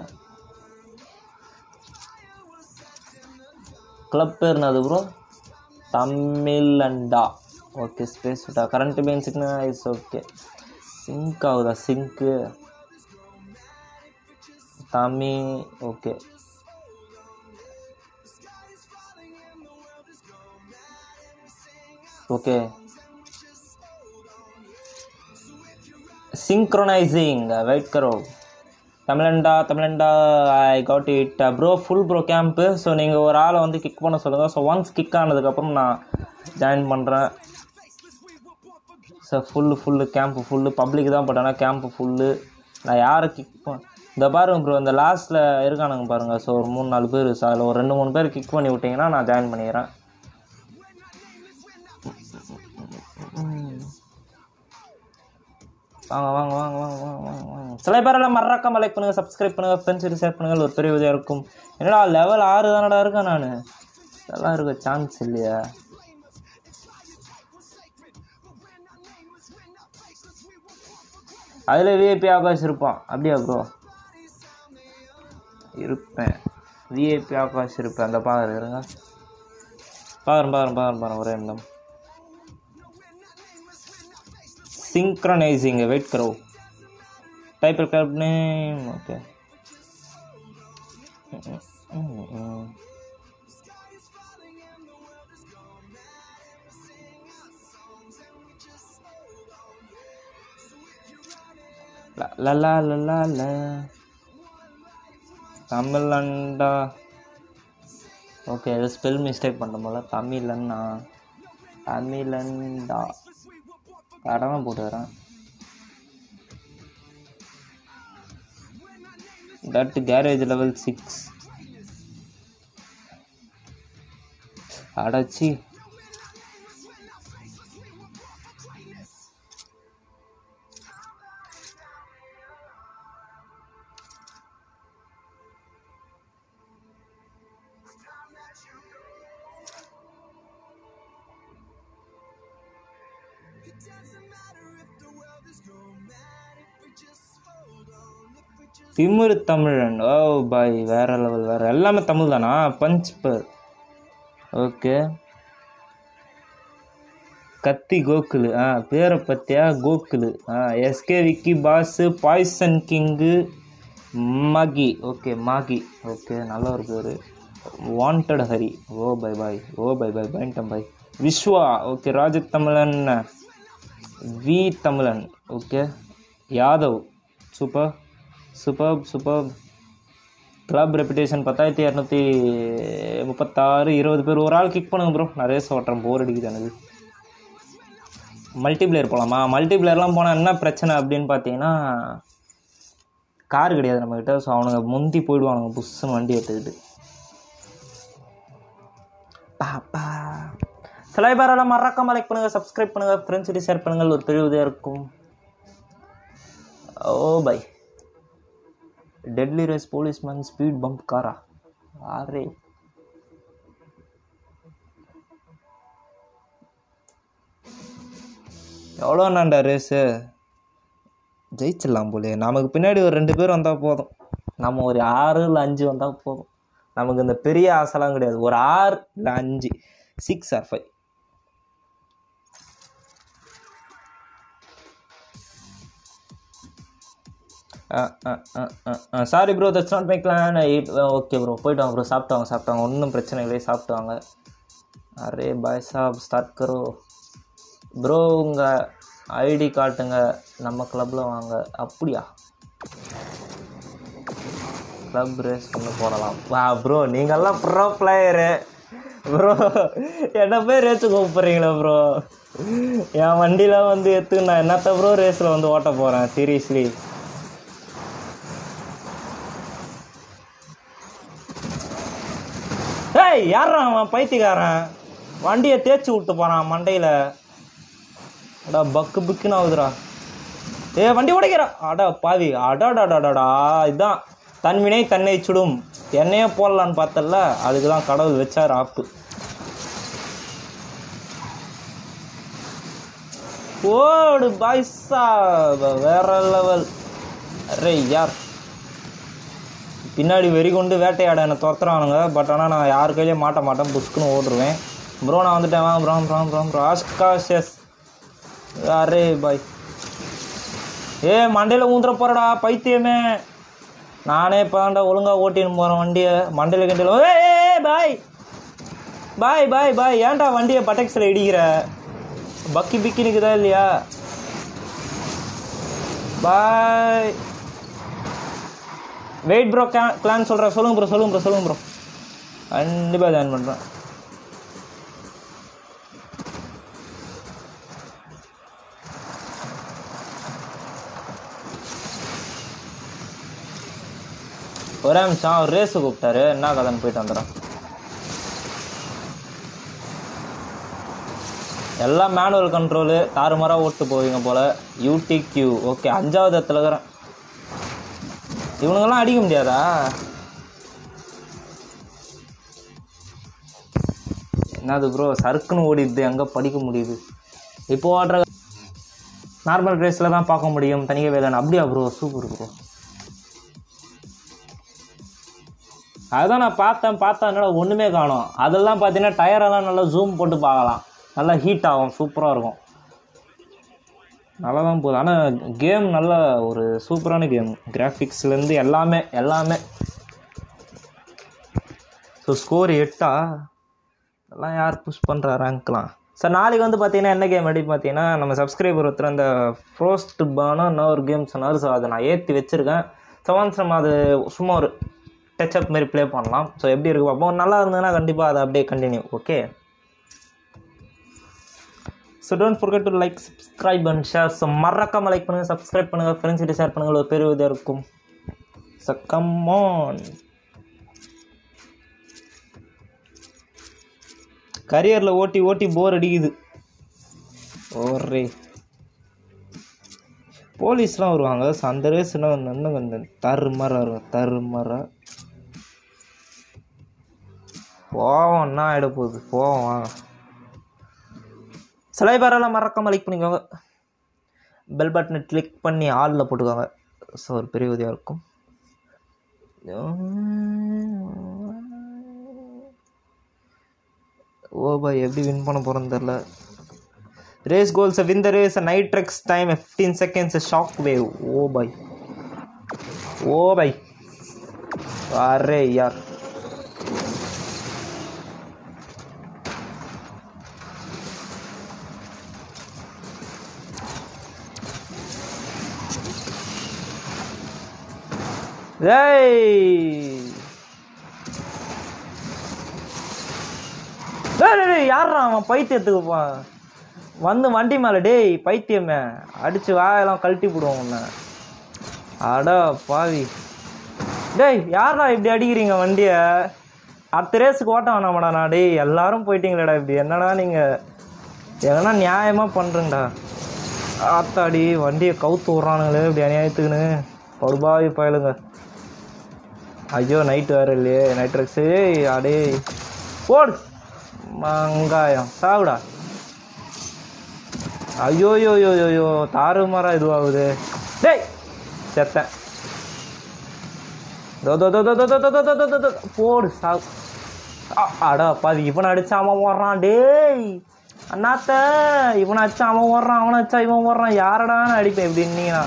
கிளப் பேர் என்னது ப்ரோ? தமிழண்டா. ஓகே. ஸ்பேஸ் விட்டா கரண்ட் பேன்ஸுக்குன்னா இட்ஸ் ஓகே. சிங்க் ஆகுதா? Sync Tamil. Okay. Okay. Synchronising. Wait கரோ. தமிழண்டா I got it bro. Full bro camp. So நீங்கள் ஒரு ஆளை வந்து கிக் பண்ண சொல்லுங்கள். ஸோ ஒன்ஸ் கிக் ஆனதுக்கப்புறம் நான் ஜாயின் பண்ணுறேன். So full camp full public தான். பட் ஆனால் கேம்ப்பு ஃபுல்லு. நான் யாரை கிக் இந்த பாருங்க ப்ரோ, இந்த லாஸ்ட்டில் இருக்கானுங்க பாருங்கள். ஸோ ஒரு 3-4 பேர். ஸோ அதில் ஒரு 2-3 பேர் கிக் பண்ணி விட்டிங்கன்னா நான் ஜாயின் பண்ணிக்கிறேன். வாங்க வாங்க வாங்க வாங்க வாங்க வாங்க வாங்க. சில பேரெல்லாம் மறக்காம லைக் பண்ணுங்கள், சப்ஸ்கிரைப் பண்ணுங்கள், ஃப்ரெண்ட்ஸ் ஷேர் பண்ணுங்கள். ஒரு பெரிய உதவியாக இருக்கும். என்னடா லெவல் 6 தானடா இருக்கேன் நான். இதெல்லாம் இருக்க சான்ஸ் இல்லையா? அதில் விஐபி ஆகாஷ் இருப்பான். அப்படியா ப்ரோ? இருப்பேன். விஐபி ஆகாஷ் இருப்பேன். அந்த பாருங்க பாருங்க ஒரே நிமிடம். सिंक्रोनाइजिंग वेट करो. टाइप कर नेम. ओके. ला ला ला ला ला தமிழண்டா. ஓகே, அது ஸ்பெல் மிஸ்டேக் பண்ணும்போல. தமிழண்ணா தமிழண்டா கடன் போட்டு வரேன். That garage level 6. அடச்சி. திமிரு தமிழன். ஓ பாய், வேற லெவல். வேற எல்லாமே தமிழ் தானா? பஞ்ச் பர். ஓகே. கத்தி கோகுலு. பேரை பத்தியா? Gokul. SK Vicky boss poison king Magi. Okay Magi. Okay, நல்ல ஒரு பேர். Wanted Hari. Oh bye boy. Oh bye boy phantom boy. Viswa. Okay. Raja Tamilan. V Tamilan. Okay. Yadav. Super super super. Club reputation 10,236. 20 பேர். ஒரு ஆள் கிக் பண்ணுங்க ப்ரோ. நான் ரேஸ் ஓட்டுறேன், போர் அடிக்குது எனக்கு. மல்டிப்ளேயர் போகலாமா? மல்டிப்ளேயர்லாம் போனால் என்ன பிரச்சனை அப்படின்னு பார்த்தீங்கன்னா, கார் கிடையாது நம்மக்கிட்ட. ஸோ அவனுங்க முந்தி போயிடுவானுங்க புஷ்ஷுன்னு வண்டி எடுத்துக்கிட்டு. பாப்பா சில பேரெல்லாம் மறக்காம லைக் பண்ணுங்கள், சப்ஸ்கிரைப் பண்ணுங்கள், ஃப்ரெண்ட்ஸ் ஷேர் பண்ணுங்கள். ஒரு பெரிய உதவியாக இருக்கும். Oh bye. Deadly race policeman speed bump காரா? அரே எவ்வளோ நான்டா ரேஸு? ஜெயிச்சிடலாம் போலே. நமக்கு பின்னாடி ஒரு 2 பேர் வந்தால் போதும். நம்ம ஒரு 6 இல்லை 5 வந்தால் போதும். நமக்கு இந்த பெரிய ஆசைலாம் கிடையாது. ஒரு 6 இல்லை 5, 6 or 5. Sorry bro, that's not my plan. Okay bro, போயிட்டு வாங்க ப்ரோ. சாப்பிட்டாங்க ஒன்றும் பிரச்சனை இல்லை, சாப்பிட்டு வாங்க. அரே பாய் சாப் ஸ்டார்ட் கரோ ப்ரோ. உங்கள் ஐடி காட்டுங்க, நம்ம கிளப்பில் வாங்க. அப்படியா? கிளப் ரேஸ் ஒன்று போடலாம். வா ப்ரோ, நீங்கள்லாம் ப்ரோ பிளேயரு ப்ரோ. என்ன போய் ரேஸு கூப்பிட்றீங்களா ப்ரோ? என் வண்டியில் வந்து எடுத்து நான் என்னத்த ப்ரோ ரேஸில் வந்து ஓட்ட போகிறேன்? சீரியஸ்லி ஏய், யாரா அவன் பைத்தியக்காரன்? வண்டியை தேய்ச்சி விட்டு போகிறான் மண்டையில். அடா பக்கு புக்குன்னு ஆகுதுடா. வண்டி உடைக்கிறா. அடா பாவி. அடாடாடாடா, இதுதான் தன்வினை தன்னை சுடும். என்னையே போடலான்னு பார்த்தல, அதுக்கு தான் கடவுள் வச்சார் ஆப்பு. ஓடு பாய்ஸா, வேற லெவல். அரே யார் பின்னாடி வெறி கொண்டு வேட்டையாட என்னை துரத்துறானுங்க. பட் ஆனால் நான் யாரு கையிலையும் மாட்ட மாட்டேன், புஷ்குன்னு ஓடுருவேன். ப்ரோ நான் வந்துட்டேன், வாங்க ப்ரோ ப்ரோ ப்ரோ ப்ரோ ஆஸ்காஷஸ். அரே பாய், மண்டையில் ஊந்துற போகிறடா பைத்தியமே. நானே இப்போ தாண்டா ஒழுங்காக ஓட்டின்னு போகிறேன் வண்டியை. மண்டையில் கிண்டையில் பாய் பாய் பாய் பாய். ஏன்டா வண்டியை பட்டெக்ஸில் இடிக்கிற? பக்கி பிக்கி நிற்குதா இல்லையா? பாய். வெயிட் ப்ரோ, கிளான் சொல்கிறேன். சொல்லுங்க ப்ரோ, சொல்லுங்க ப்ரோ, சொல்லுங்க ப்ரோ. கண்டிப்பாக ஜாயின் பண்ணுறேன். ஒரே நிமிஷம், அவர் ரேஸு கூப்பிட்டாரு. என்ன கதைன்னு போயிட்டு வந்துடுறேன். எல்லாம் மேனுவல் கண்ட்ரோலு, தாறுமாறாக ஓட்டு போவீங்க போல். யூடிக்யூ ஓகே, 5வது இடத்துல இருக்கிறேன். இவனுங்கெல்லாம் அடிக்க முடியாதா? என்னது ப்ரோ, சறுக்குன்னு ஓடிடுது, எங்கே படிக்க முடியுது? இப்போ ஓடுற நார்மல் ரேஸில் தான் பார்க்க முடியும், தனியாக வேலை. அப்படியா ப்ரோ? Super bro. அதுதான் நான் பார்த்தேன் என்னோட ஒன்றுமே காணும். அதெல்லாம் பார்த்தீங்கன்னா டயரெல்லாம் நல்லா ஜூம் போட்டு பார்க்கலாம், நல்லா ஹீட் ஆகும், சூப்பராக இருக்கும், நல்லா தான் போகுது. ஆனால் கேம் நல்ல ஒரு சூப்பரான கேம், கிராஃபிக்ஸ்லேருந்து எல்லாமே. ஸோ ஸ்கோர் 8 அதெல்லாம் யார் புஷ் பண்ணுறா ரேங்க்லாம்? சார் நாளைக்கு வந்து பார்த்தீங்கன்னா என்ன கேம் அடி பார்த்தீங்கன்னா, நம்ம சப்ஸ்கிரைபர் ஒருத்தர் அந்த ஃப்ரோஸ்ட் பானோ இன்னும் ஒரு கேம் சொன்னார். ஸோ அதை நான் ஏற்றி வச்சுருக்கேன். ஸோ ஒன்ஸ் நம்ம அது சும்மா ஒரு டச்சப் மாரி ப்ளே பண்ணலாம். ஸோ எப்படி இருக்குது பார்ப்போம். நல்லா இருந்ததுன்னா கண்டிப்பாக அதை அப்படியே continue. Okay, so don't forget to like, subscribe and share. So மறக்காமல் லைக் பண்ணுங்கள், சப்ஸ்கிரைப் பண்ணுங்கள், ஃப்ரெண்ட்ஸ் கிட்ட ஷேர் பண்ணுங்கள், ஒரு பெரிய இதாக இருக்கும். So come on. கரியரில் ஓட்டி போர் அடிக்குது. ஒரே போலீஸ்லாம் வருவாங்க. ஸோ அந்த ரேஸ்னா இன்னும் கொஞ்சம் தருமாறாக இருக்கும், தருமாறாக. போவோம், என்ன ஆகிட போகுது, போவோம் வாங்க. சில பேரெல்லாம் மறக்காமல் லைக் பண்ணிக்கோங்க, பெல் பட்டனை கிளிக் பண்ணி ஆளில் போட்டுக்கோங்க. ஸோ ஒரு பெரிய உதவியாக இருக்கும். ஓ பாய், எப்படி வின் பண்ண போகிறோன்னு தெரில. Race goals, win the race, நைட்ரெக்ஸ் time 15 seconds, shock wave. Oh boy அரே யார். யாரா அவன் பைத்தியத்துக்குப்பா வந்து வண்டி மேலே? டேய் பைத்தியமே, அடித்து வாயெல்லாம் கழட்டி போடுவோம் உன்னை. அடா பாவி. டேய் யாரா இப்படி அடிக்கிறீங்க வண்டியை? அடுத்த ரேஸுக்கு ஓட்ட வேணாமாடா நான்? டேய் எல்லாரும் போயிட்டீங்களேடா இப்படி, என்னடா நீங்கள் எங்கன்னா நியாயமாக பண்ணுறேங்கடா. ஆத்தாடி வண்டியை கவுத்து விட்றானுங்களே இப்படி அநியாயத்துக்குன்னு, படுபாவி பயலுங்க. ஐயோ நைட்டு வேறு இல்லையே, நைட் ட்ரெக்ஸு. அடே போடு மங்காயம் சாவுடா. ஐயோயோயோயோயோ, தாறுமாறா இதுவாகுது. டேய் செத்தேன். போடு சாவு. அடா பாதி, இவனை அடிச்சா அவன் ஓடுறான். டேய் அண்ணாத்த, இவனை அடிச்சா அவன் ஓடுறான், அவனை அடிச்சா இவன் ஓடுறான். யாரடான்னு அடிப்பேன் இப்படின்னீங்கன்னா?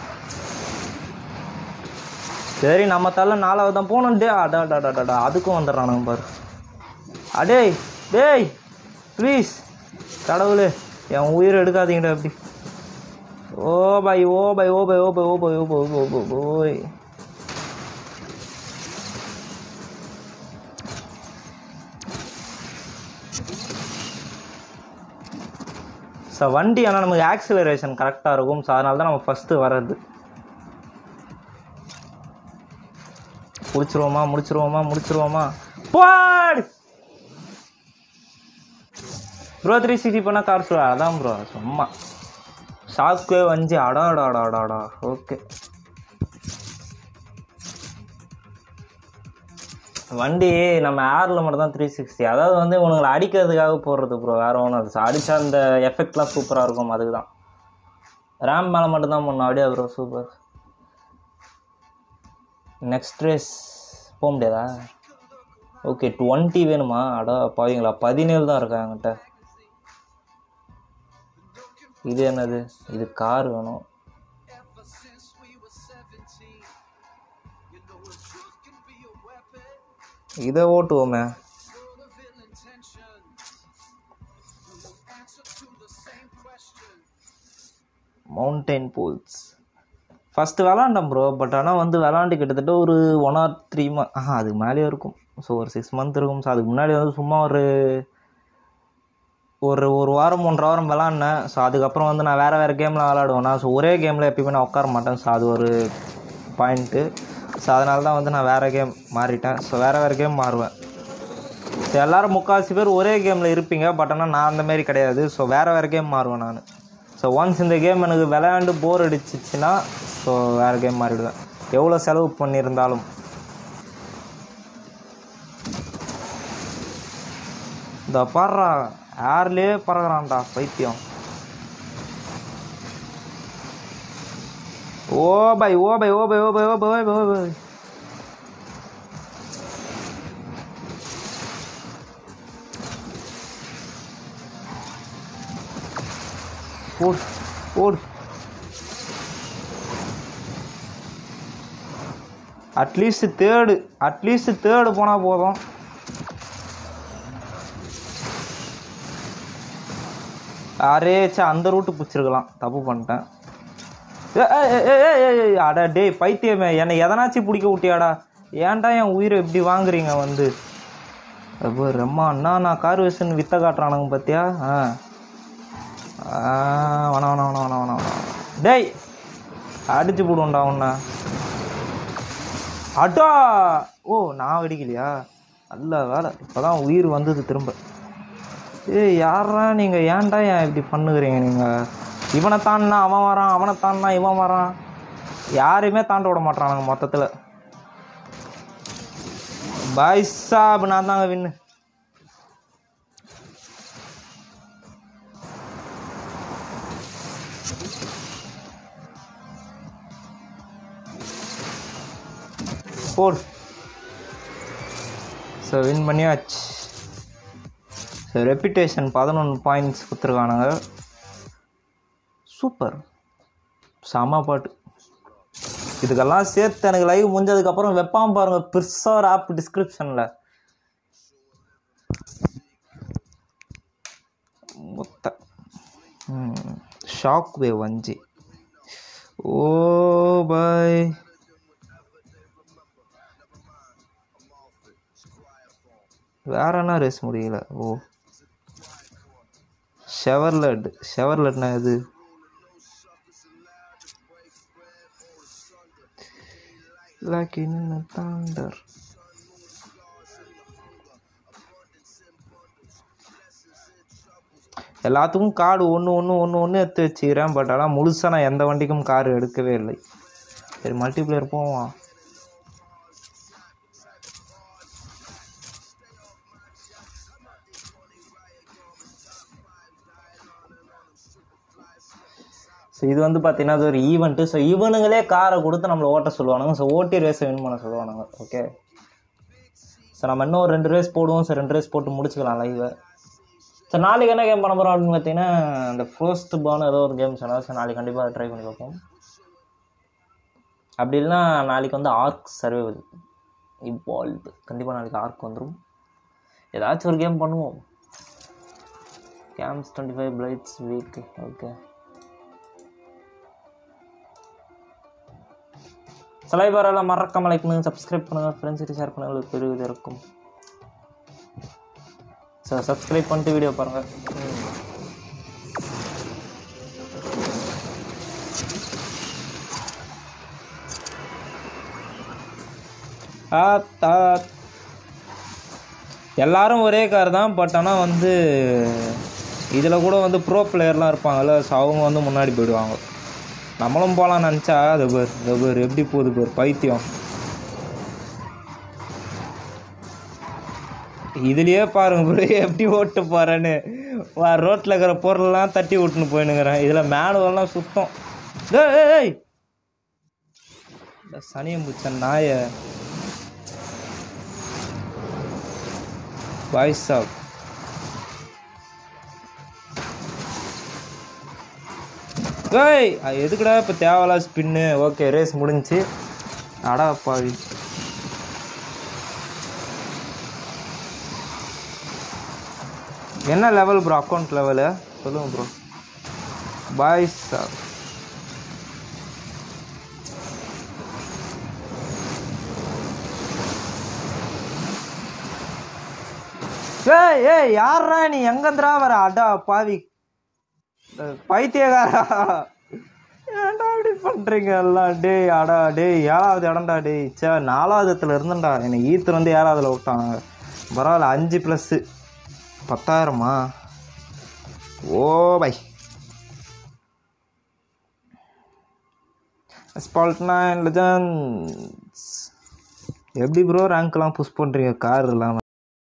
சரி நம்ம தள்ள 4வது தான் போகணும். டே அடாடாடாடா, அதுக்கும் வந்துடுறானுங்க பாரு. அடே டேய் ப்ளீஸ் கடவுளே என் உயிரை எடுக்காதீங்கடா அப்படி. ஓ பாய் ஓ பாய் ஓ பாய் ஓ பாய் ஓ பாய் ஓ பாய் ஓ பாய் ஓய். ஸோ வண்டி ஆனால் நமக்கு ஆக்சிலரேஷன் கரெக்டாக இருக்கும். ஸோ அதனால தான் நம்ம ஃபஸ்ட்டு வர்றது. முடிச்சிருவோமா பாடு ப்ரோ. 360 பண்ணால் கார் சொல்ல அதான் ப்ரோ சும்மா ஷாக்கே வந்து அடாடாடாடாடா. ஓகே வண்டி நம்ம ஏரில் மட்டும் தான் 360. அதாவது வந்து உங்களை அடிக்கிறதுக்காக போடுறது ப்ரோ, வேறு ஒன்றும் அது அடித்தா அந்த எஃபெக்ட்லாம் சூப்பராக இருக்கும். அதுக்கு தான் ரேம் மேலே மட்டும்தான் பண்ணணும். அப்படியே ப்ரோ சூப்பர். நெக்ஸ்ட் ரேஸ் போக முடியாதா? ஓகே 20 வேணுமா? அடா பாவீங்களா, 17 தான் இருக்கா என்கிட்ட. இது என்னது? இது கார் வேணும். இதை ஓட்டுவோமே. மவுண்டைன் போல்ஸ் ஃபஸ்ட்டு விளாண்டேன் ப்ரோ. பட் ஆனால் வந்து விளாண்டு கிட்டத்தட்ட ஒரு 1 or 3 months அதுக்கு மேலேயே இருக்கும். ஸோ ஒரு 6 months இருக்கும். ஸோ அதுக்கு முன்னாடி வந்து சும்மா ஒரு வாரம் 1.5 வாரம் விளாட்னேன். ஸோ அதுக்கப்புறம் வந்து நான் வேறு கேமில் விளாடுவேன்னா. ஸோ ஒரே கேமில் எப்பயுமே நான் உட்கார மாட்டேன். ஸோ அது ஒரு பாயிண்ட்டு. ஸோ அதனால தான் வந்து நான் வேறு கேம் மாறிட்டேன். ஸோ வேறு கேம் மாறுவேன். ஸோ எல்லோரும் முக்கால்வாசி பேர் ஒரே கேமில் இருப்பீங்க. பட் ஆனால் நான் அந்தமாரி கிடையாது. ஸோ வேறு கேம் மாறுவேன் நான். ஸோ ஒன்ஸ் இந்த கேம் எனக்கு விளையாண்டு போர் அடிச்சிச்சின்னா ஸோ வேறு கேம் மாறிடுவேன், எவ்வளோ செலவு பண்ணியிருந்தாலும். இந்த பாடுறா ஏர்லேயே பறகுறான்டா பைத்தியம். Oh bye oh bye oh bye oh bye oh bye oh bye oh bye. ஓடு ஓடு. அட்லீஸ்ட் தேர்டு போனால் போதும். அரேச்சா அந்த ரூட்டு பிடிச்சிருக்கலாம், தப்பு பண்ணிட்டேன். அடா டேய் பைத்தியமே, என்னை எதனாச்சும் பிடிக்க விட்டியாடா. ஏன்டா என் உயிரை எப்படி வாங்குறீங்க வந்து? அப்போ ரெம்மா அண்ணா நான் கார் வச்சுன்னு வித்த காட்டுறானுங்க பார்த்தியா? வேணாம் டேய் அடிச்சு போடுவோண்டா உன்னை. அடா ஓ நான் வெடிக்கலையா? நல்ல வேலை, இப்போதான் உயிர் வந்தது திரும்ப. யாரா நீங்கள்? ஏன்டா ஏன் இப்படி பண்ணுகிறீங்க நீங்கள்? இவனை தாண்டினா அவன் வரான், அவனை தாண்டினா இவன் வரான். யாரையுமே தாண்ட விட மாட்டானுங்க மொத்தத்தில். பாய் சாப் நான் தாங்க வின்னு. போடு. ஸோ வின் பண்ணியாச்சு. ஸோ ரெப்யூட்டேஷன் 11 points கொடுத்துருக்கானுங்க. சூப்பர், செம பாட்டு. இதுக்கெல்லாம் சேர்த்து எனக்கு லைவ் முடிஞ்சதுக்கப்புறம் வைப்பான் பாருங்க பெருசாக ஒரு ஆப் டிஸ்கிரிப்ஷனில். மொத்த ஷாக் வேவ் 5. ஓ பாய். வேற என்ன ரேஸ் முடியல? ஓ ஷெவர்லெட்னா இது? Like in thunder. எல்லாத்துக்கும் கார்டு ஒன்று எடுத்து வச்சுக்கிறேன். பட் ஆனால் முழுசாக நான் எந்த வண்டிக்கும் கார் எடுக்கவே இல்லை. சரி மல்டிப்ளேயர் போவான். ஸோ இது வந்து பார்த்தீங்கன்னா அது ஒரு ஈவெண்ட்டு. ஸோ இவனுங்களே காரை கொடுத்து நம்மளை ஓட்ட சொல்லுவானுங்க. ஸோ ஓட்டி ரேஸை வின் பண்ண சொல்லுவானுங்க. ஓகே ஸோ நம்ம இன்னும் ஒரு 2 ரேஸ் போடுவோம். ஸோ 2 ரேஸ் போட்டு முடிச்சுக்கலாம் லைவை. ஸோ நாளைக்கு என்ன கேம் பண்ண போகிறோம் அப்படின்னு பார்த்தீங்கன்னா அந்த ஃபர்ஸ்ட் பான் ஏதோ ஒரு கேம் சொன்னால். ஸோ நாளைக்கு கண்டிப்பாக ட்ரை பண்ணி பார்ப்போம். அப்படி இல்லைன்னா நாளைக்கு வந்து ஆர்க் சர்வைவல் இவால்வ். கண்டிப்பாக நாளைக்கு ஆர்க் வந்துடும். ஏதாச்சும் ஒரு கேம் பண்ணுவோம். Games 25 flights week. ஓகே சலைவரெல்லாம் மறக்காம லைக் பண்ணுங்க, சப்ஸ்கிரைப் பண்ணுங்க, ஃப்ரெண்ட்ஸ்கிட்ட ஷேர் பண்ணுங்க, உங்களுக்கு பெரிய இருக்கும். ஸோ சப்ஸ்கிரைப் பண்ணிட்டு வீடியோ பாருங்க. எல்லாரும் ஒரே கார் தான். பட் ஆனால் வந்து இதில் கூட வந்து ப்ரோ பிளேயர்லாம் இருப்பாங்கல்ல. ஸோ அவங்க வந்து முன்னாடி போயிடுவாங்க. நம்மளும் போகலான்னு நினச்சா அது பேர் எப்படி போகுது பேர் பைத்தியம். இதுலேயே பாருங்க ப்ரோ எப்படி ஓட்டு போகிறேன்னு. ரோட்டில் இருக்கிற பொருள்லாம் தட்டி விட்டுன்னு போயினுங்கிறேன். இதில் மேனுவெல்லாம் சுத்தம். ஏய் சனியம் பிடிச்ச நாய பாய் சாப். ஏய் எதுக்குடா இப்போ தேவையில்ல ஸ்பின்னு. ஓகே ரேஸ் முடிஞ்சிச்சு. அடா பாவி. என்ன லெவல் ப்ரோ? அக்கௌண்ட் லெவலு சொல்லுங்கள் ப்ரோ. பாய் சாப். ஏய் யாரா நீ? எங்கந்திரா வர? அடா பாவி பைத்தியக்காரா, ஏன்டா இப்படி பண்றீங்க எல்லாம்? டே அடா டே 7வது இடம்டா. டே சே 4வது இடத்துல இருந்தேன்டா. என்னை ஈத்தர் வந்து 7வதுல விட்டாங்க. பரவாயில்ல 5 + 10,000மா? Oh bye Asphalt 9 Legends. எப்படி ப்ரோ ரேங்க்லாம் புஷ் பண்ணுறீங்க கார் இல்லாமல்?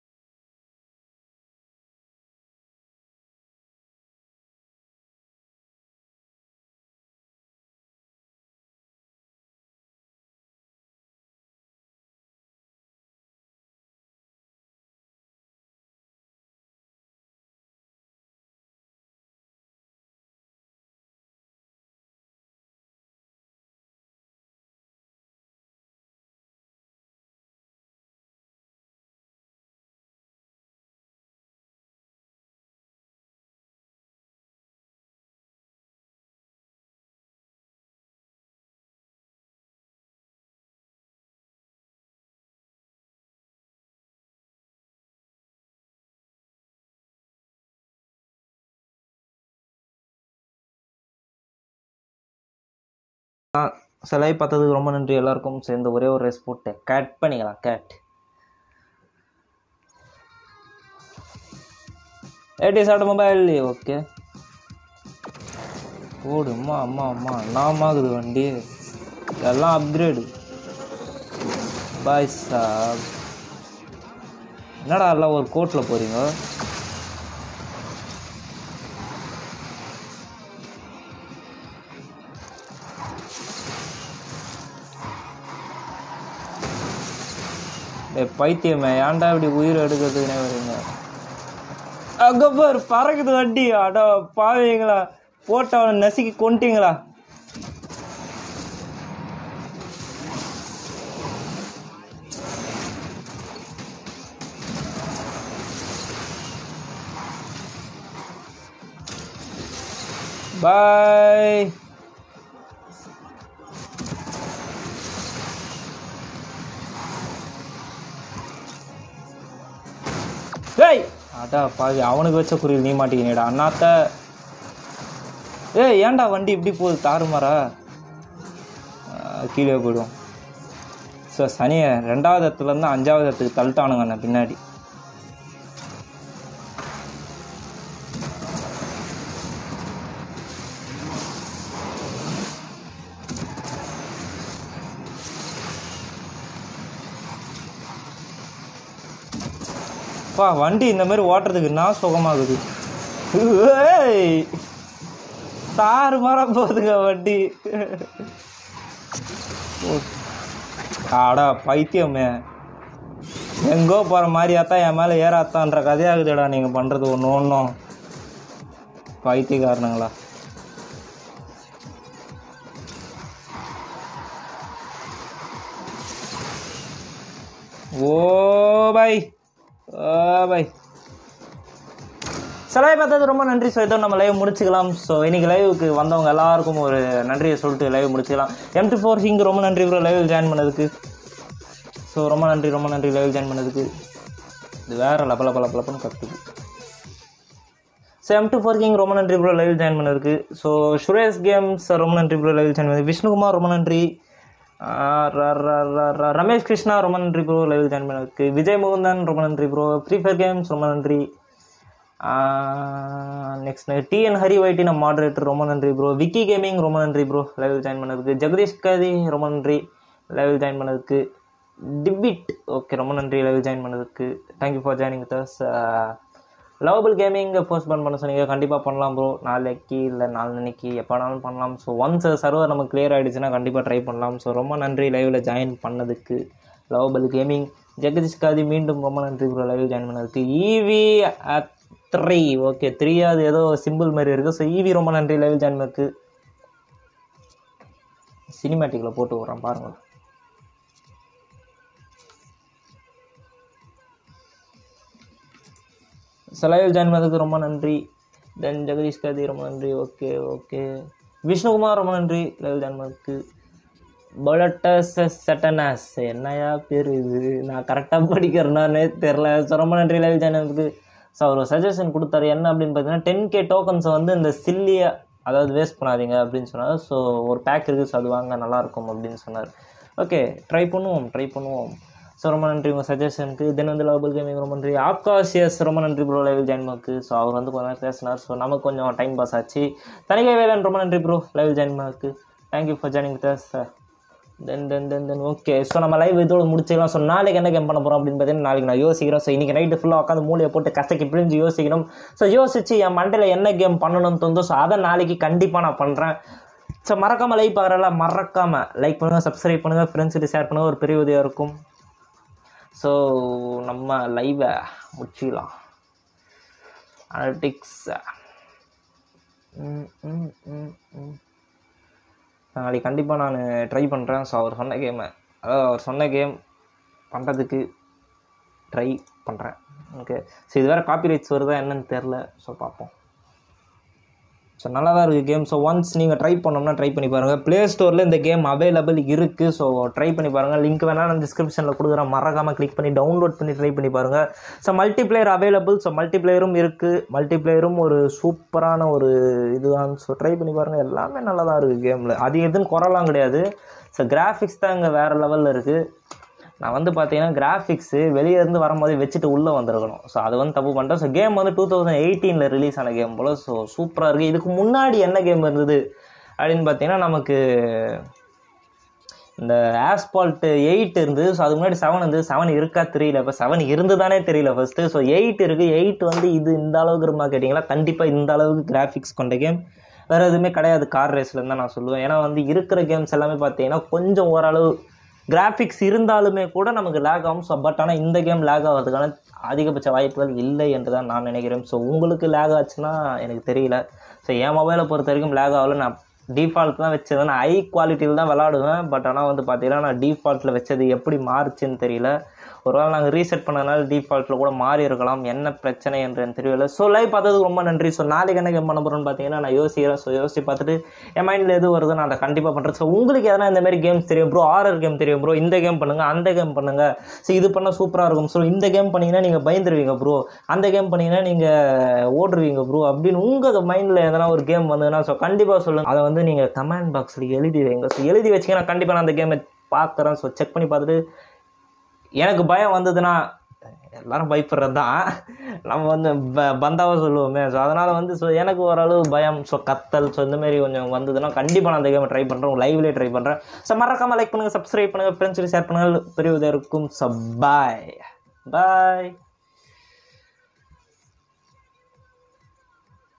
சிலை பார்த்ததுக்கு ரொம்ப நன்றி. எல்லாருக்கும் சேர்ந்து ஒரே ஒரு ரேஸ் போட்டு கேட் பண்ணிக்கலாம். Gate 80s automobile. ஓகே ஓடு. அம்மா அம்மா அம்மா நாமாகுது வண்டி எல்லாம் அப்கிரேடு. பாய் சாப். என்னடா எல்லாம் ஒரு கோட்டில் போகிறீங்க? பைத்தியமே ஏன்டா இப்படி உயிர் எடுக்கிறதுக்குனே வரீங்க? அங்கப்பர் பறக்குது வண்டி. அடா பாவீங்களா, போட்டு அவனை நசுக்கி கொண்டீங்களா? பாய். ஏய் அடா பாவி அவனுக்கு வச்ச குறியில் நீ மாட்டிக்கினேடா அண்ணாத்த. ஏய் ஏன்டா வண்டி இப்படி போகுது தாறுமாறா? கீழே போயிடும். ஸோ சனியை 2வது இடத்துலேருந்து 5வது இடத்துக்கு தள்ளிட்டானுங்க அண்ணா பின்னாடி. பா வண்டி இந்த மாதிரி ஓட்டுறதுக்கு நான் சுகமாகுது. தாறுமாறா போகுதுங்க வண்டி. ஆடா பைத்தியமே, எங்கோ போகிற மாதிரியாத்தான் என் மேலே ஏறாத்தான்ற கதையாகுதுடா நீங்கள் பண்ணுறது ஒன்று ஒன்றும். பைத்தியக்காரனுங்களா? ஓ பாய் ஓ பாய் லைவ் பார்த்தது ரொம்ப நன்றி. ஸோ இதோ நம்ம லைவ் முடிச்சுக்கலாம். ஸோ இன்றைக்கி லைவுக்கு வந்தவங்க எல்லாருக்கும் ஒரு நன்றியை சொல்லிட்டு லைவ் முடிச்சுக்கலாம். M24 King ரொம்ப நன்றி ப்ரோ லைவில் ஜாயின் பண்ணதுக்கு. ஸோ ரொம்ப நன்றி லைவில் ஜாயின் பண்ணதுக்கு. இது வேறு லப்பலப்பன்னு கற்றுக்கு. ஸோ M24 King ரொம்ப நன்றி ப்ரோ லைவில் ஜாயின் பண்ணதுக்கு. ஸோ சுரேஷ் கேம்ஸ் ரொம்ப நன்றி ப்ரோ லைவில் ஜாயின் பண்ணது. விஷ்ணுகுமார் ரொம்ப நன்றி. ரமேஷ் கிருஷ்ணா ரொம்ப நன்றி ப்ரோ லைவில் ஜாயின் பண்ணதுக்கு. விஜய் முகுந்தன் ரொம்ப நன்றி ப்ரோ. ஃப்ரீ ஃபயர் கேம்ஸ் ரொம்ப நன்றி. நெக்ஸ்ட் TN ஹரி வைட்டி நம்ம மாடரேட்டர் ரொம்ப நன்றி ப்ரோ. விக்கி கேமிங் ரொம்ப நன்றி ப்ரோ லைவில் ஜாயின் பண்ணதுக்கு. ஜெகதீஷ் கதி ரொம்ப நன்றி லைவில் ஜாயின் பண்ணதுக்கு. டிபிட் ஓகே ரொம்ப நன்றி லைவில் ஜாயின் பண்ணதுக்கு. Thank you for joining with us. Lovable gaming post பண்ண சொன்னீங்க, கண்டிப்பாக பண்ணலாம் ப்ரோ. நாளைக்கு இல்லை நாளைக்கு எப்போ வேணாலும் பண்ணலாம். ஸோ ஒன்ஸ் சர்வர் நமக்கு கிளியர் ஆகிடுச்சுன்னா கண்டிப்பாக ட்ரை பண்ணலாம். ஸோ ரொம்ப நன்றி லைவில் ஜாயின் பண்ணதுக்கு லவபிள் கேமிங். ஜெகதீஷ் காதி மீண்டும் ரொம்ப நன்றி ப்ரோ லைவில் ஜாயின் பண்ணதுக்கு. EV 3 ஓகே 3 அது ஏதோ சிம்பிள் மாதிரி இருக்குது. ஸோ EV ரொம்ப நன்றி லைவில் ஜாயின் பண்ணதுக்கு. சினிமேட்டிக்கில் போட்டு விட்றேன் பாருங்கள். ஸோ லைவில் ஜாயின் பண்ணதுக்கு ரொம்ப நன்றி. தென் ஜெகதீஷ் காதி ரொம்ப நன்றி. ஓகே விஷ்ணுகுமார் ரொம்ப நன்றி லைவில் ஜாயின் பண்ணதுக்கு. பொலட்டஸ் செட்டனாஸ் என்னையா பேர் இது, நான் கரெக்டாக படிக்கிறேன்னானே தெரில. ஸோ ரொம்ப நன்றி லைவில் ஜாயின் பண்ணதுக்கு. ஸோ அவர் சஜஷன் கொடுத்தாரு என்ன அப்படின்னு பார்த்தீங்கன்னா 10K டோக்கன்ஸை வந்து இந்த சில்லியை அதாவது வேஸ்ட் பண்ணாதீங்க அப்படின்னு சொன்னார். ஸோ ஒரு பேக் இருக்குது, ஸோ அது வாங்க நல்லாயிருக்கும் அப்படின்னு சொன்னார். ஓகே ட்ரை பண்ணுவோம். ஸோ ரொம்ப நன்றி உங்கள் சஜஷனுக்கு. தென் வந்து லவபிள் கேமிங் ரொம்ப நன்றி. ஆப்காஷியஸ் ரொம்ப நன்றி ப்ரோ லைவில் ஜாயின் பண்ணதுக்கு. ஸோ அவர் வந்து கொஞ்சம் நேரம் பேசினார். ஸோ நமக்கு கொஞ்சம் டைம் பாஸ் ஆச்சு. தனிகை வேலன் ரொம்ப நன்றி ப்ரோ லைவில் ஜாயின் பண்ணதுக்கு. Thank you for joining with us. Then okay. So நம்ம லைவ் இதோடு முடிச்சுக்கலாம். ஸோ நாளைக்கு என்ன கேம் பண்ண போகிறோம் அப்படின்னு பார்த்தீங்கன்னா நாளைக்கு நான் யோசிக்கிறேன். ஸோ இன்றைக்கி நைட்டு ஃபுல்லாக உட்காந்து மூளையை போட்டு கசக்கி பிழிஞ்சு யோசிக்கணும். ஸோ யோசிச்சு என் மண்டையில் என்ன கேம் பண்ணணும்னு தோணுதோ ஸோ அதை நாளைக்கு கண்டிப்பாக நான் பண்ணுறேன். ஸோ மறக்காமல் லைவ் பார்க்குறல மறக்காமல் லைக் பண்ணுங்கள், சப்ஸ்கிரைப் பண்ணுங்கள், ஃப்ரெண்ட்ஸ்கிட்ட ஷேர் பண்ணுங்கள், ஒரு பெரிய உதவியாக இருக்கும். ஸோ நம்ம லைவை முடிச்சிக்கலாம். அனலிட்டிக்ஸ் நாளைக்கு கண்டிப்பாக நான் ட்ரை பண்ணுறேன். ஸோ அவர் சொன்ன கேம் பண்ணுறதுக்கு ட்ரை பண்ணுறேன். ஓகே. ஸோ இது வேறு காப்பிரைட்ஸ் வருதா என்னன்னு தெரில. ஸோ பார்ப்போம். ஸோ நல்லா தான் இருக்குது கேம். ஸோ ஒன்ஸ் நீங்கள் ட்ரை பண்ணோம்னா ட்ரை பண்ணி பாருங்கள். ப்ளே ஸ்டோரில் இந்த கேம் அவைலபிள் இருக்குது. ஸோ ட்ரை பண்ணி பாருங்கள். லிங்க் வேணால் நான் டிஸ்கிரிப்ஷனில் கொடுக்குறேன், மறக்காமல் கிளிக் பண்ணி டவுன்லோட் பண்ணி ட்ரை பண்ணி பாருங்கள். So multiplayer available. ஸோ மல்டிப்ளேயரும் இருக்குது. மல்டிப்ளேயரும் ஒரு சூப்பரான ஒரு இதுதான். ஸோ ட்ரை பண்ணி பாருங்கள். எல்லாமே நல்லா தான் இருக்குது கேமில். அது எதுன்னு குறலாம் கிடையாது. ஸோ கிராஃபிக்ஸ் தான் இங்கே வேறு லெவலில் இருக்குது. நான் வந்து பார்த்தீங்கன்னா கிராஃபிக்ஸு வெளியேருந்து வரும்போது வச்சுட்டு உள்ளே வந்துருக்கணும். ஸோ அது வந்து தப்பு பண்ணிட்டேன். ஸோ கேம் வந்து 2018 ரிலீஸ் ஆன கேம் போல். ஸோ சூப்பராக இருக்குது. இதுக்கு முன்னாடி என்ன கேம் இருந்தது அப்படின்னு பார்த்தீங்கன்னா நமக்கு இந்த ஆஸ்பால்ட் 8 இருந்தது. ஸோ அதுக்கு முன்னாடி 7 இருந்தது. 7 இருக்கா தெரியல. இப்போ 7 இருந்து தானே தெரியல ஃபஸ்ட்டு. ஸோ 8 இருக்குது. 8 வந்து இது இந்த அளவுக்கு இருக்குமா கேட்டிங்களா, கண்டிப்பாக இந்த அளவுக்கு கிராஃபிக்ஸ் கொண்ட கேம் வேறு எதுவுமே கிடையாது கார் ரேஸ்லேருந்து தான் நான் சொல்லுவேன். ஏன்னா வந்து இருக்கிற கேம்ஸ் எல்லாமே பார்த்தீங்கன்னா கொஞ்சம் ஓரளவு கிராஃபிக்ஸ் இருந்தாலுமே கூட நமக்கு லேக் ஆகும். ஸோ பட் ஆனால் இந்த கேம் லேக் ஆகிறதுக்கான அதிகபட்ச வாய்ப்புகள் இல்லை என்று தான் நான் நினைக்கிறேன். ஸோ உங்களுக்கு லேக் ஆச்சுன்னா எனக்கு தெரியல. ஸோ என் மொபைலை பொறுத்த வரைக்கும் லேக் ஆகலை. நான் டிஃபால்ட் தான் வச்சது. நான் ஹை குவாலிட்டியில் தான் விளாடுவேன். பட் ஆனால் வந்து பார்த்தீங்கன்னா நான் டிஃபால்ட்டில் வச்சது எப்படி மாறுச்சுன்னு தெரியல. ஒருவேளை நாங்கள் ரீசெட் பண்ணதுனால டிஃபால்ட்டில் கூட மாறி இருக்கலாம். என்ன பிரச்சனை என்று தெரியல. ஸோ லைவ் பார்த்ததுக்கு ரொம்ப நன்றி. ஸோ நாளைக்கு என்ன கேம் பண்ண போகிறோன்னு பார்த்தீங்கன்னா நான் யோசிக்கிறேன். ஸோ யோசிச்சு பார்த்துட்டு என் மைண்டில் எது வருதோ நான் அதை கண்டிப்பாக பண்ணுறேன். ஸோ உங்களுக்கு எதனா இந்த மாதிரி கேம்ஸ் தெரியும் ப்ரோ, ஹாரர் கேம் தெரியும் ப்ரோ, இந்த கேம் பண்ணுங்கள், அந்த கேம் பண்ணுங்கள், ஸோ இது பண்ணால் சூப்பராக இருக்கும். ஸோ இந்த கேம் பண்ணிங்கன்னா நீங்கள் பயந்துருவீங்க ப்ரோ, அந்த கேம் பண்ணிங்கன்னா நீங்கள் ஓடுருவீங்க ப்ரோ அப்படின்னு உங்கள் மைண்டில் எதனா ஒரு கேம் வந்ததுன்னா ஸோ கண்டிப்பாக சொல்லுங்கள். அதை வந்து நீங்கள் கமெண்ட் பாக்ஸில் எழுதி வைங்க. ஸோ எழுதி வச்சிங்கன்னா கண்டிப்பாக நான் அந்த கேமை பார்க்குறேன். ஸோ செக் பண்ணி பார்த்துட்டு எனக்கு பயம் வந்ததுன்னா எல்லாரும் பயப்படுறது தான், நம்ம வந்து பந்தாவாக சொல்லுவோமே. ஸோ அதனால் வந்து ஸோ எனக்கு ஓரளவு பயம், ஸோ கத்தல், ஸோ இந்தமாரி கொஞ்சம் வந்ததுன்னா கண்டிப்பாக நான் அந்த கேமை ட்ரை பண்ணுறேன், லைவ்லேயே ட்ரை பண்ணுறேன். ஸோ மறக்காமல் லைக் பண்ணுங்கள், சப்ஸ்கிரைப் பண்ணுங்கள், ஃப்ரெண்ட்ஸுக்கு ஷேர் பண்ணுங்கள், பெரிய உதவியாக இருக்கும். ஸோ பாய்.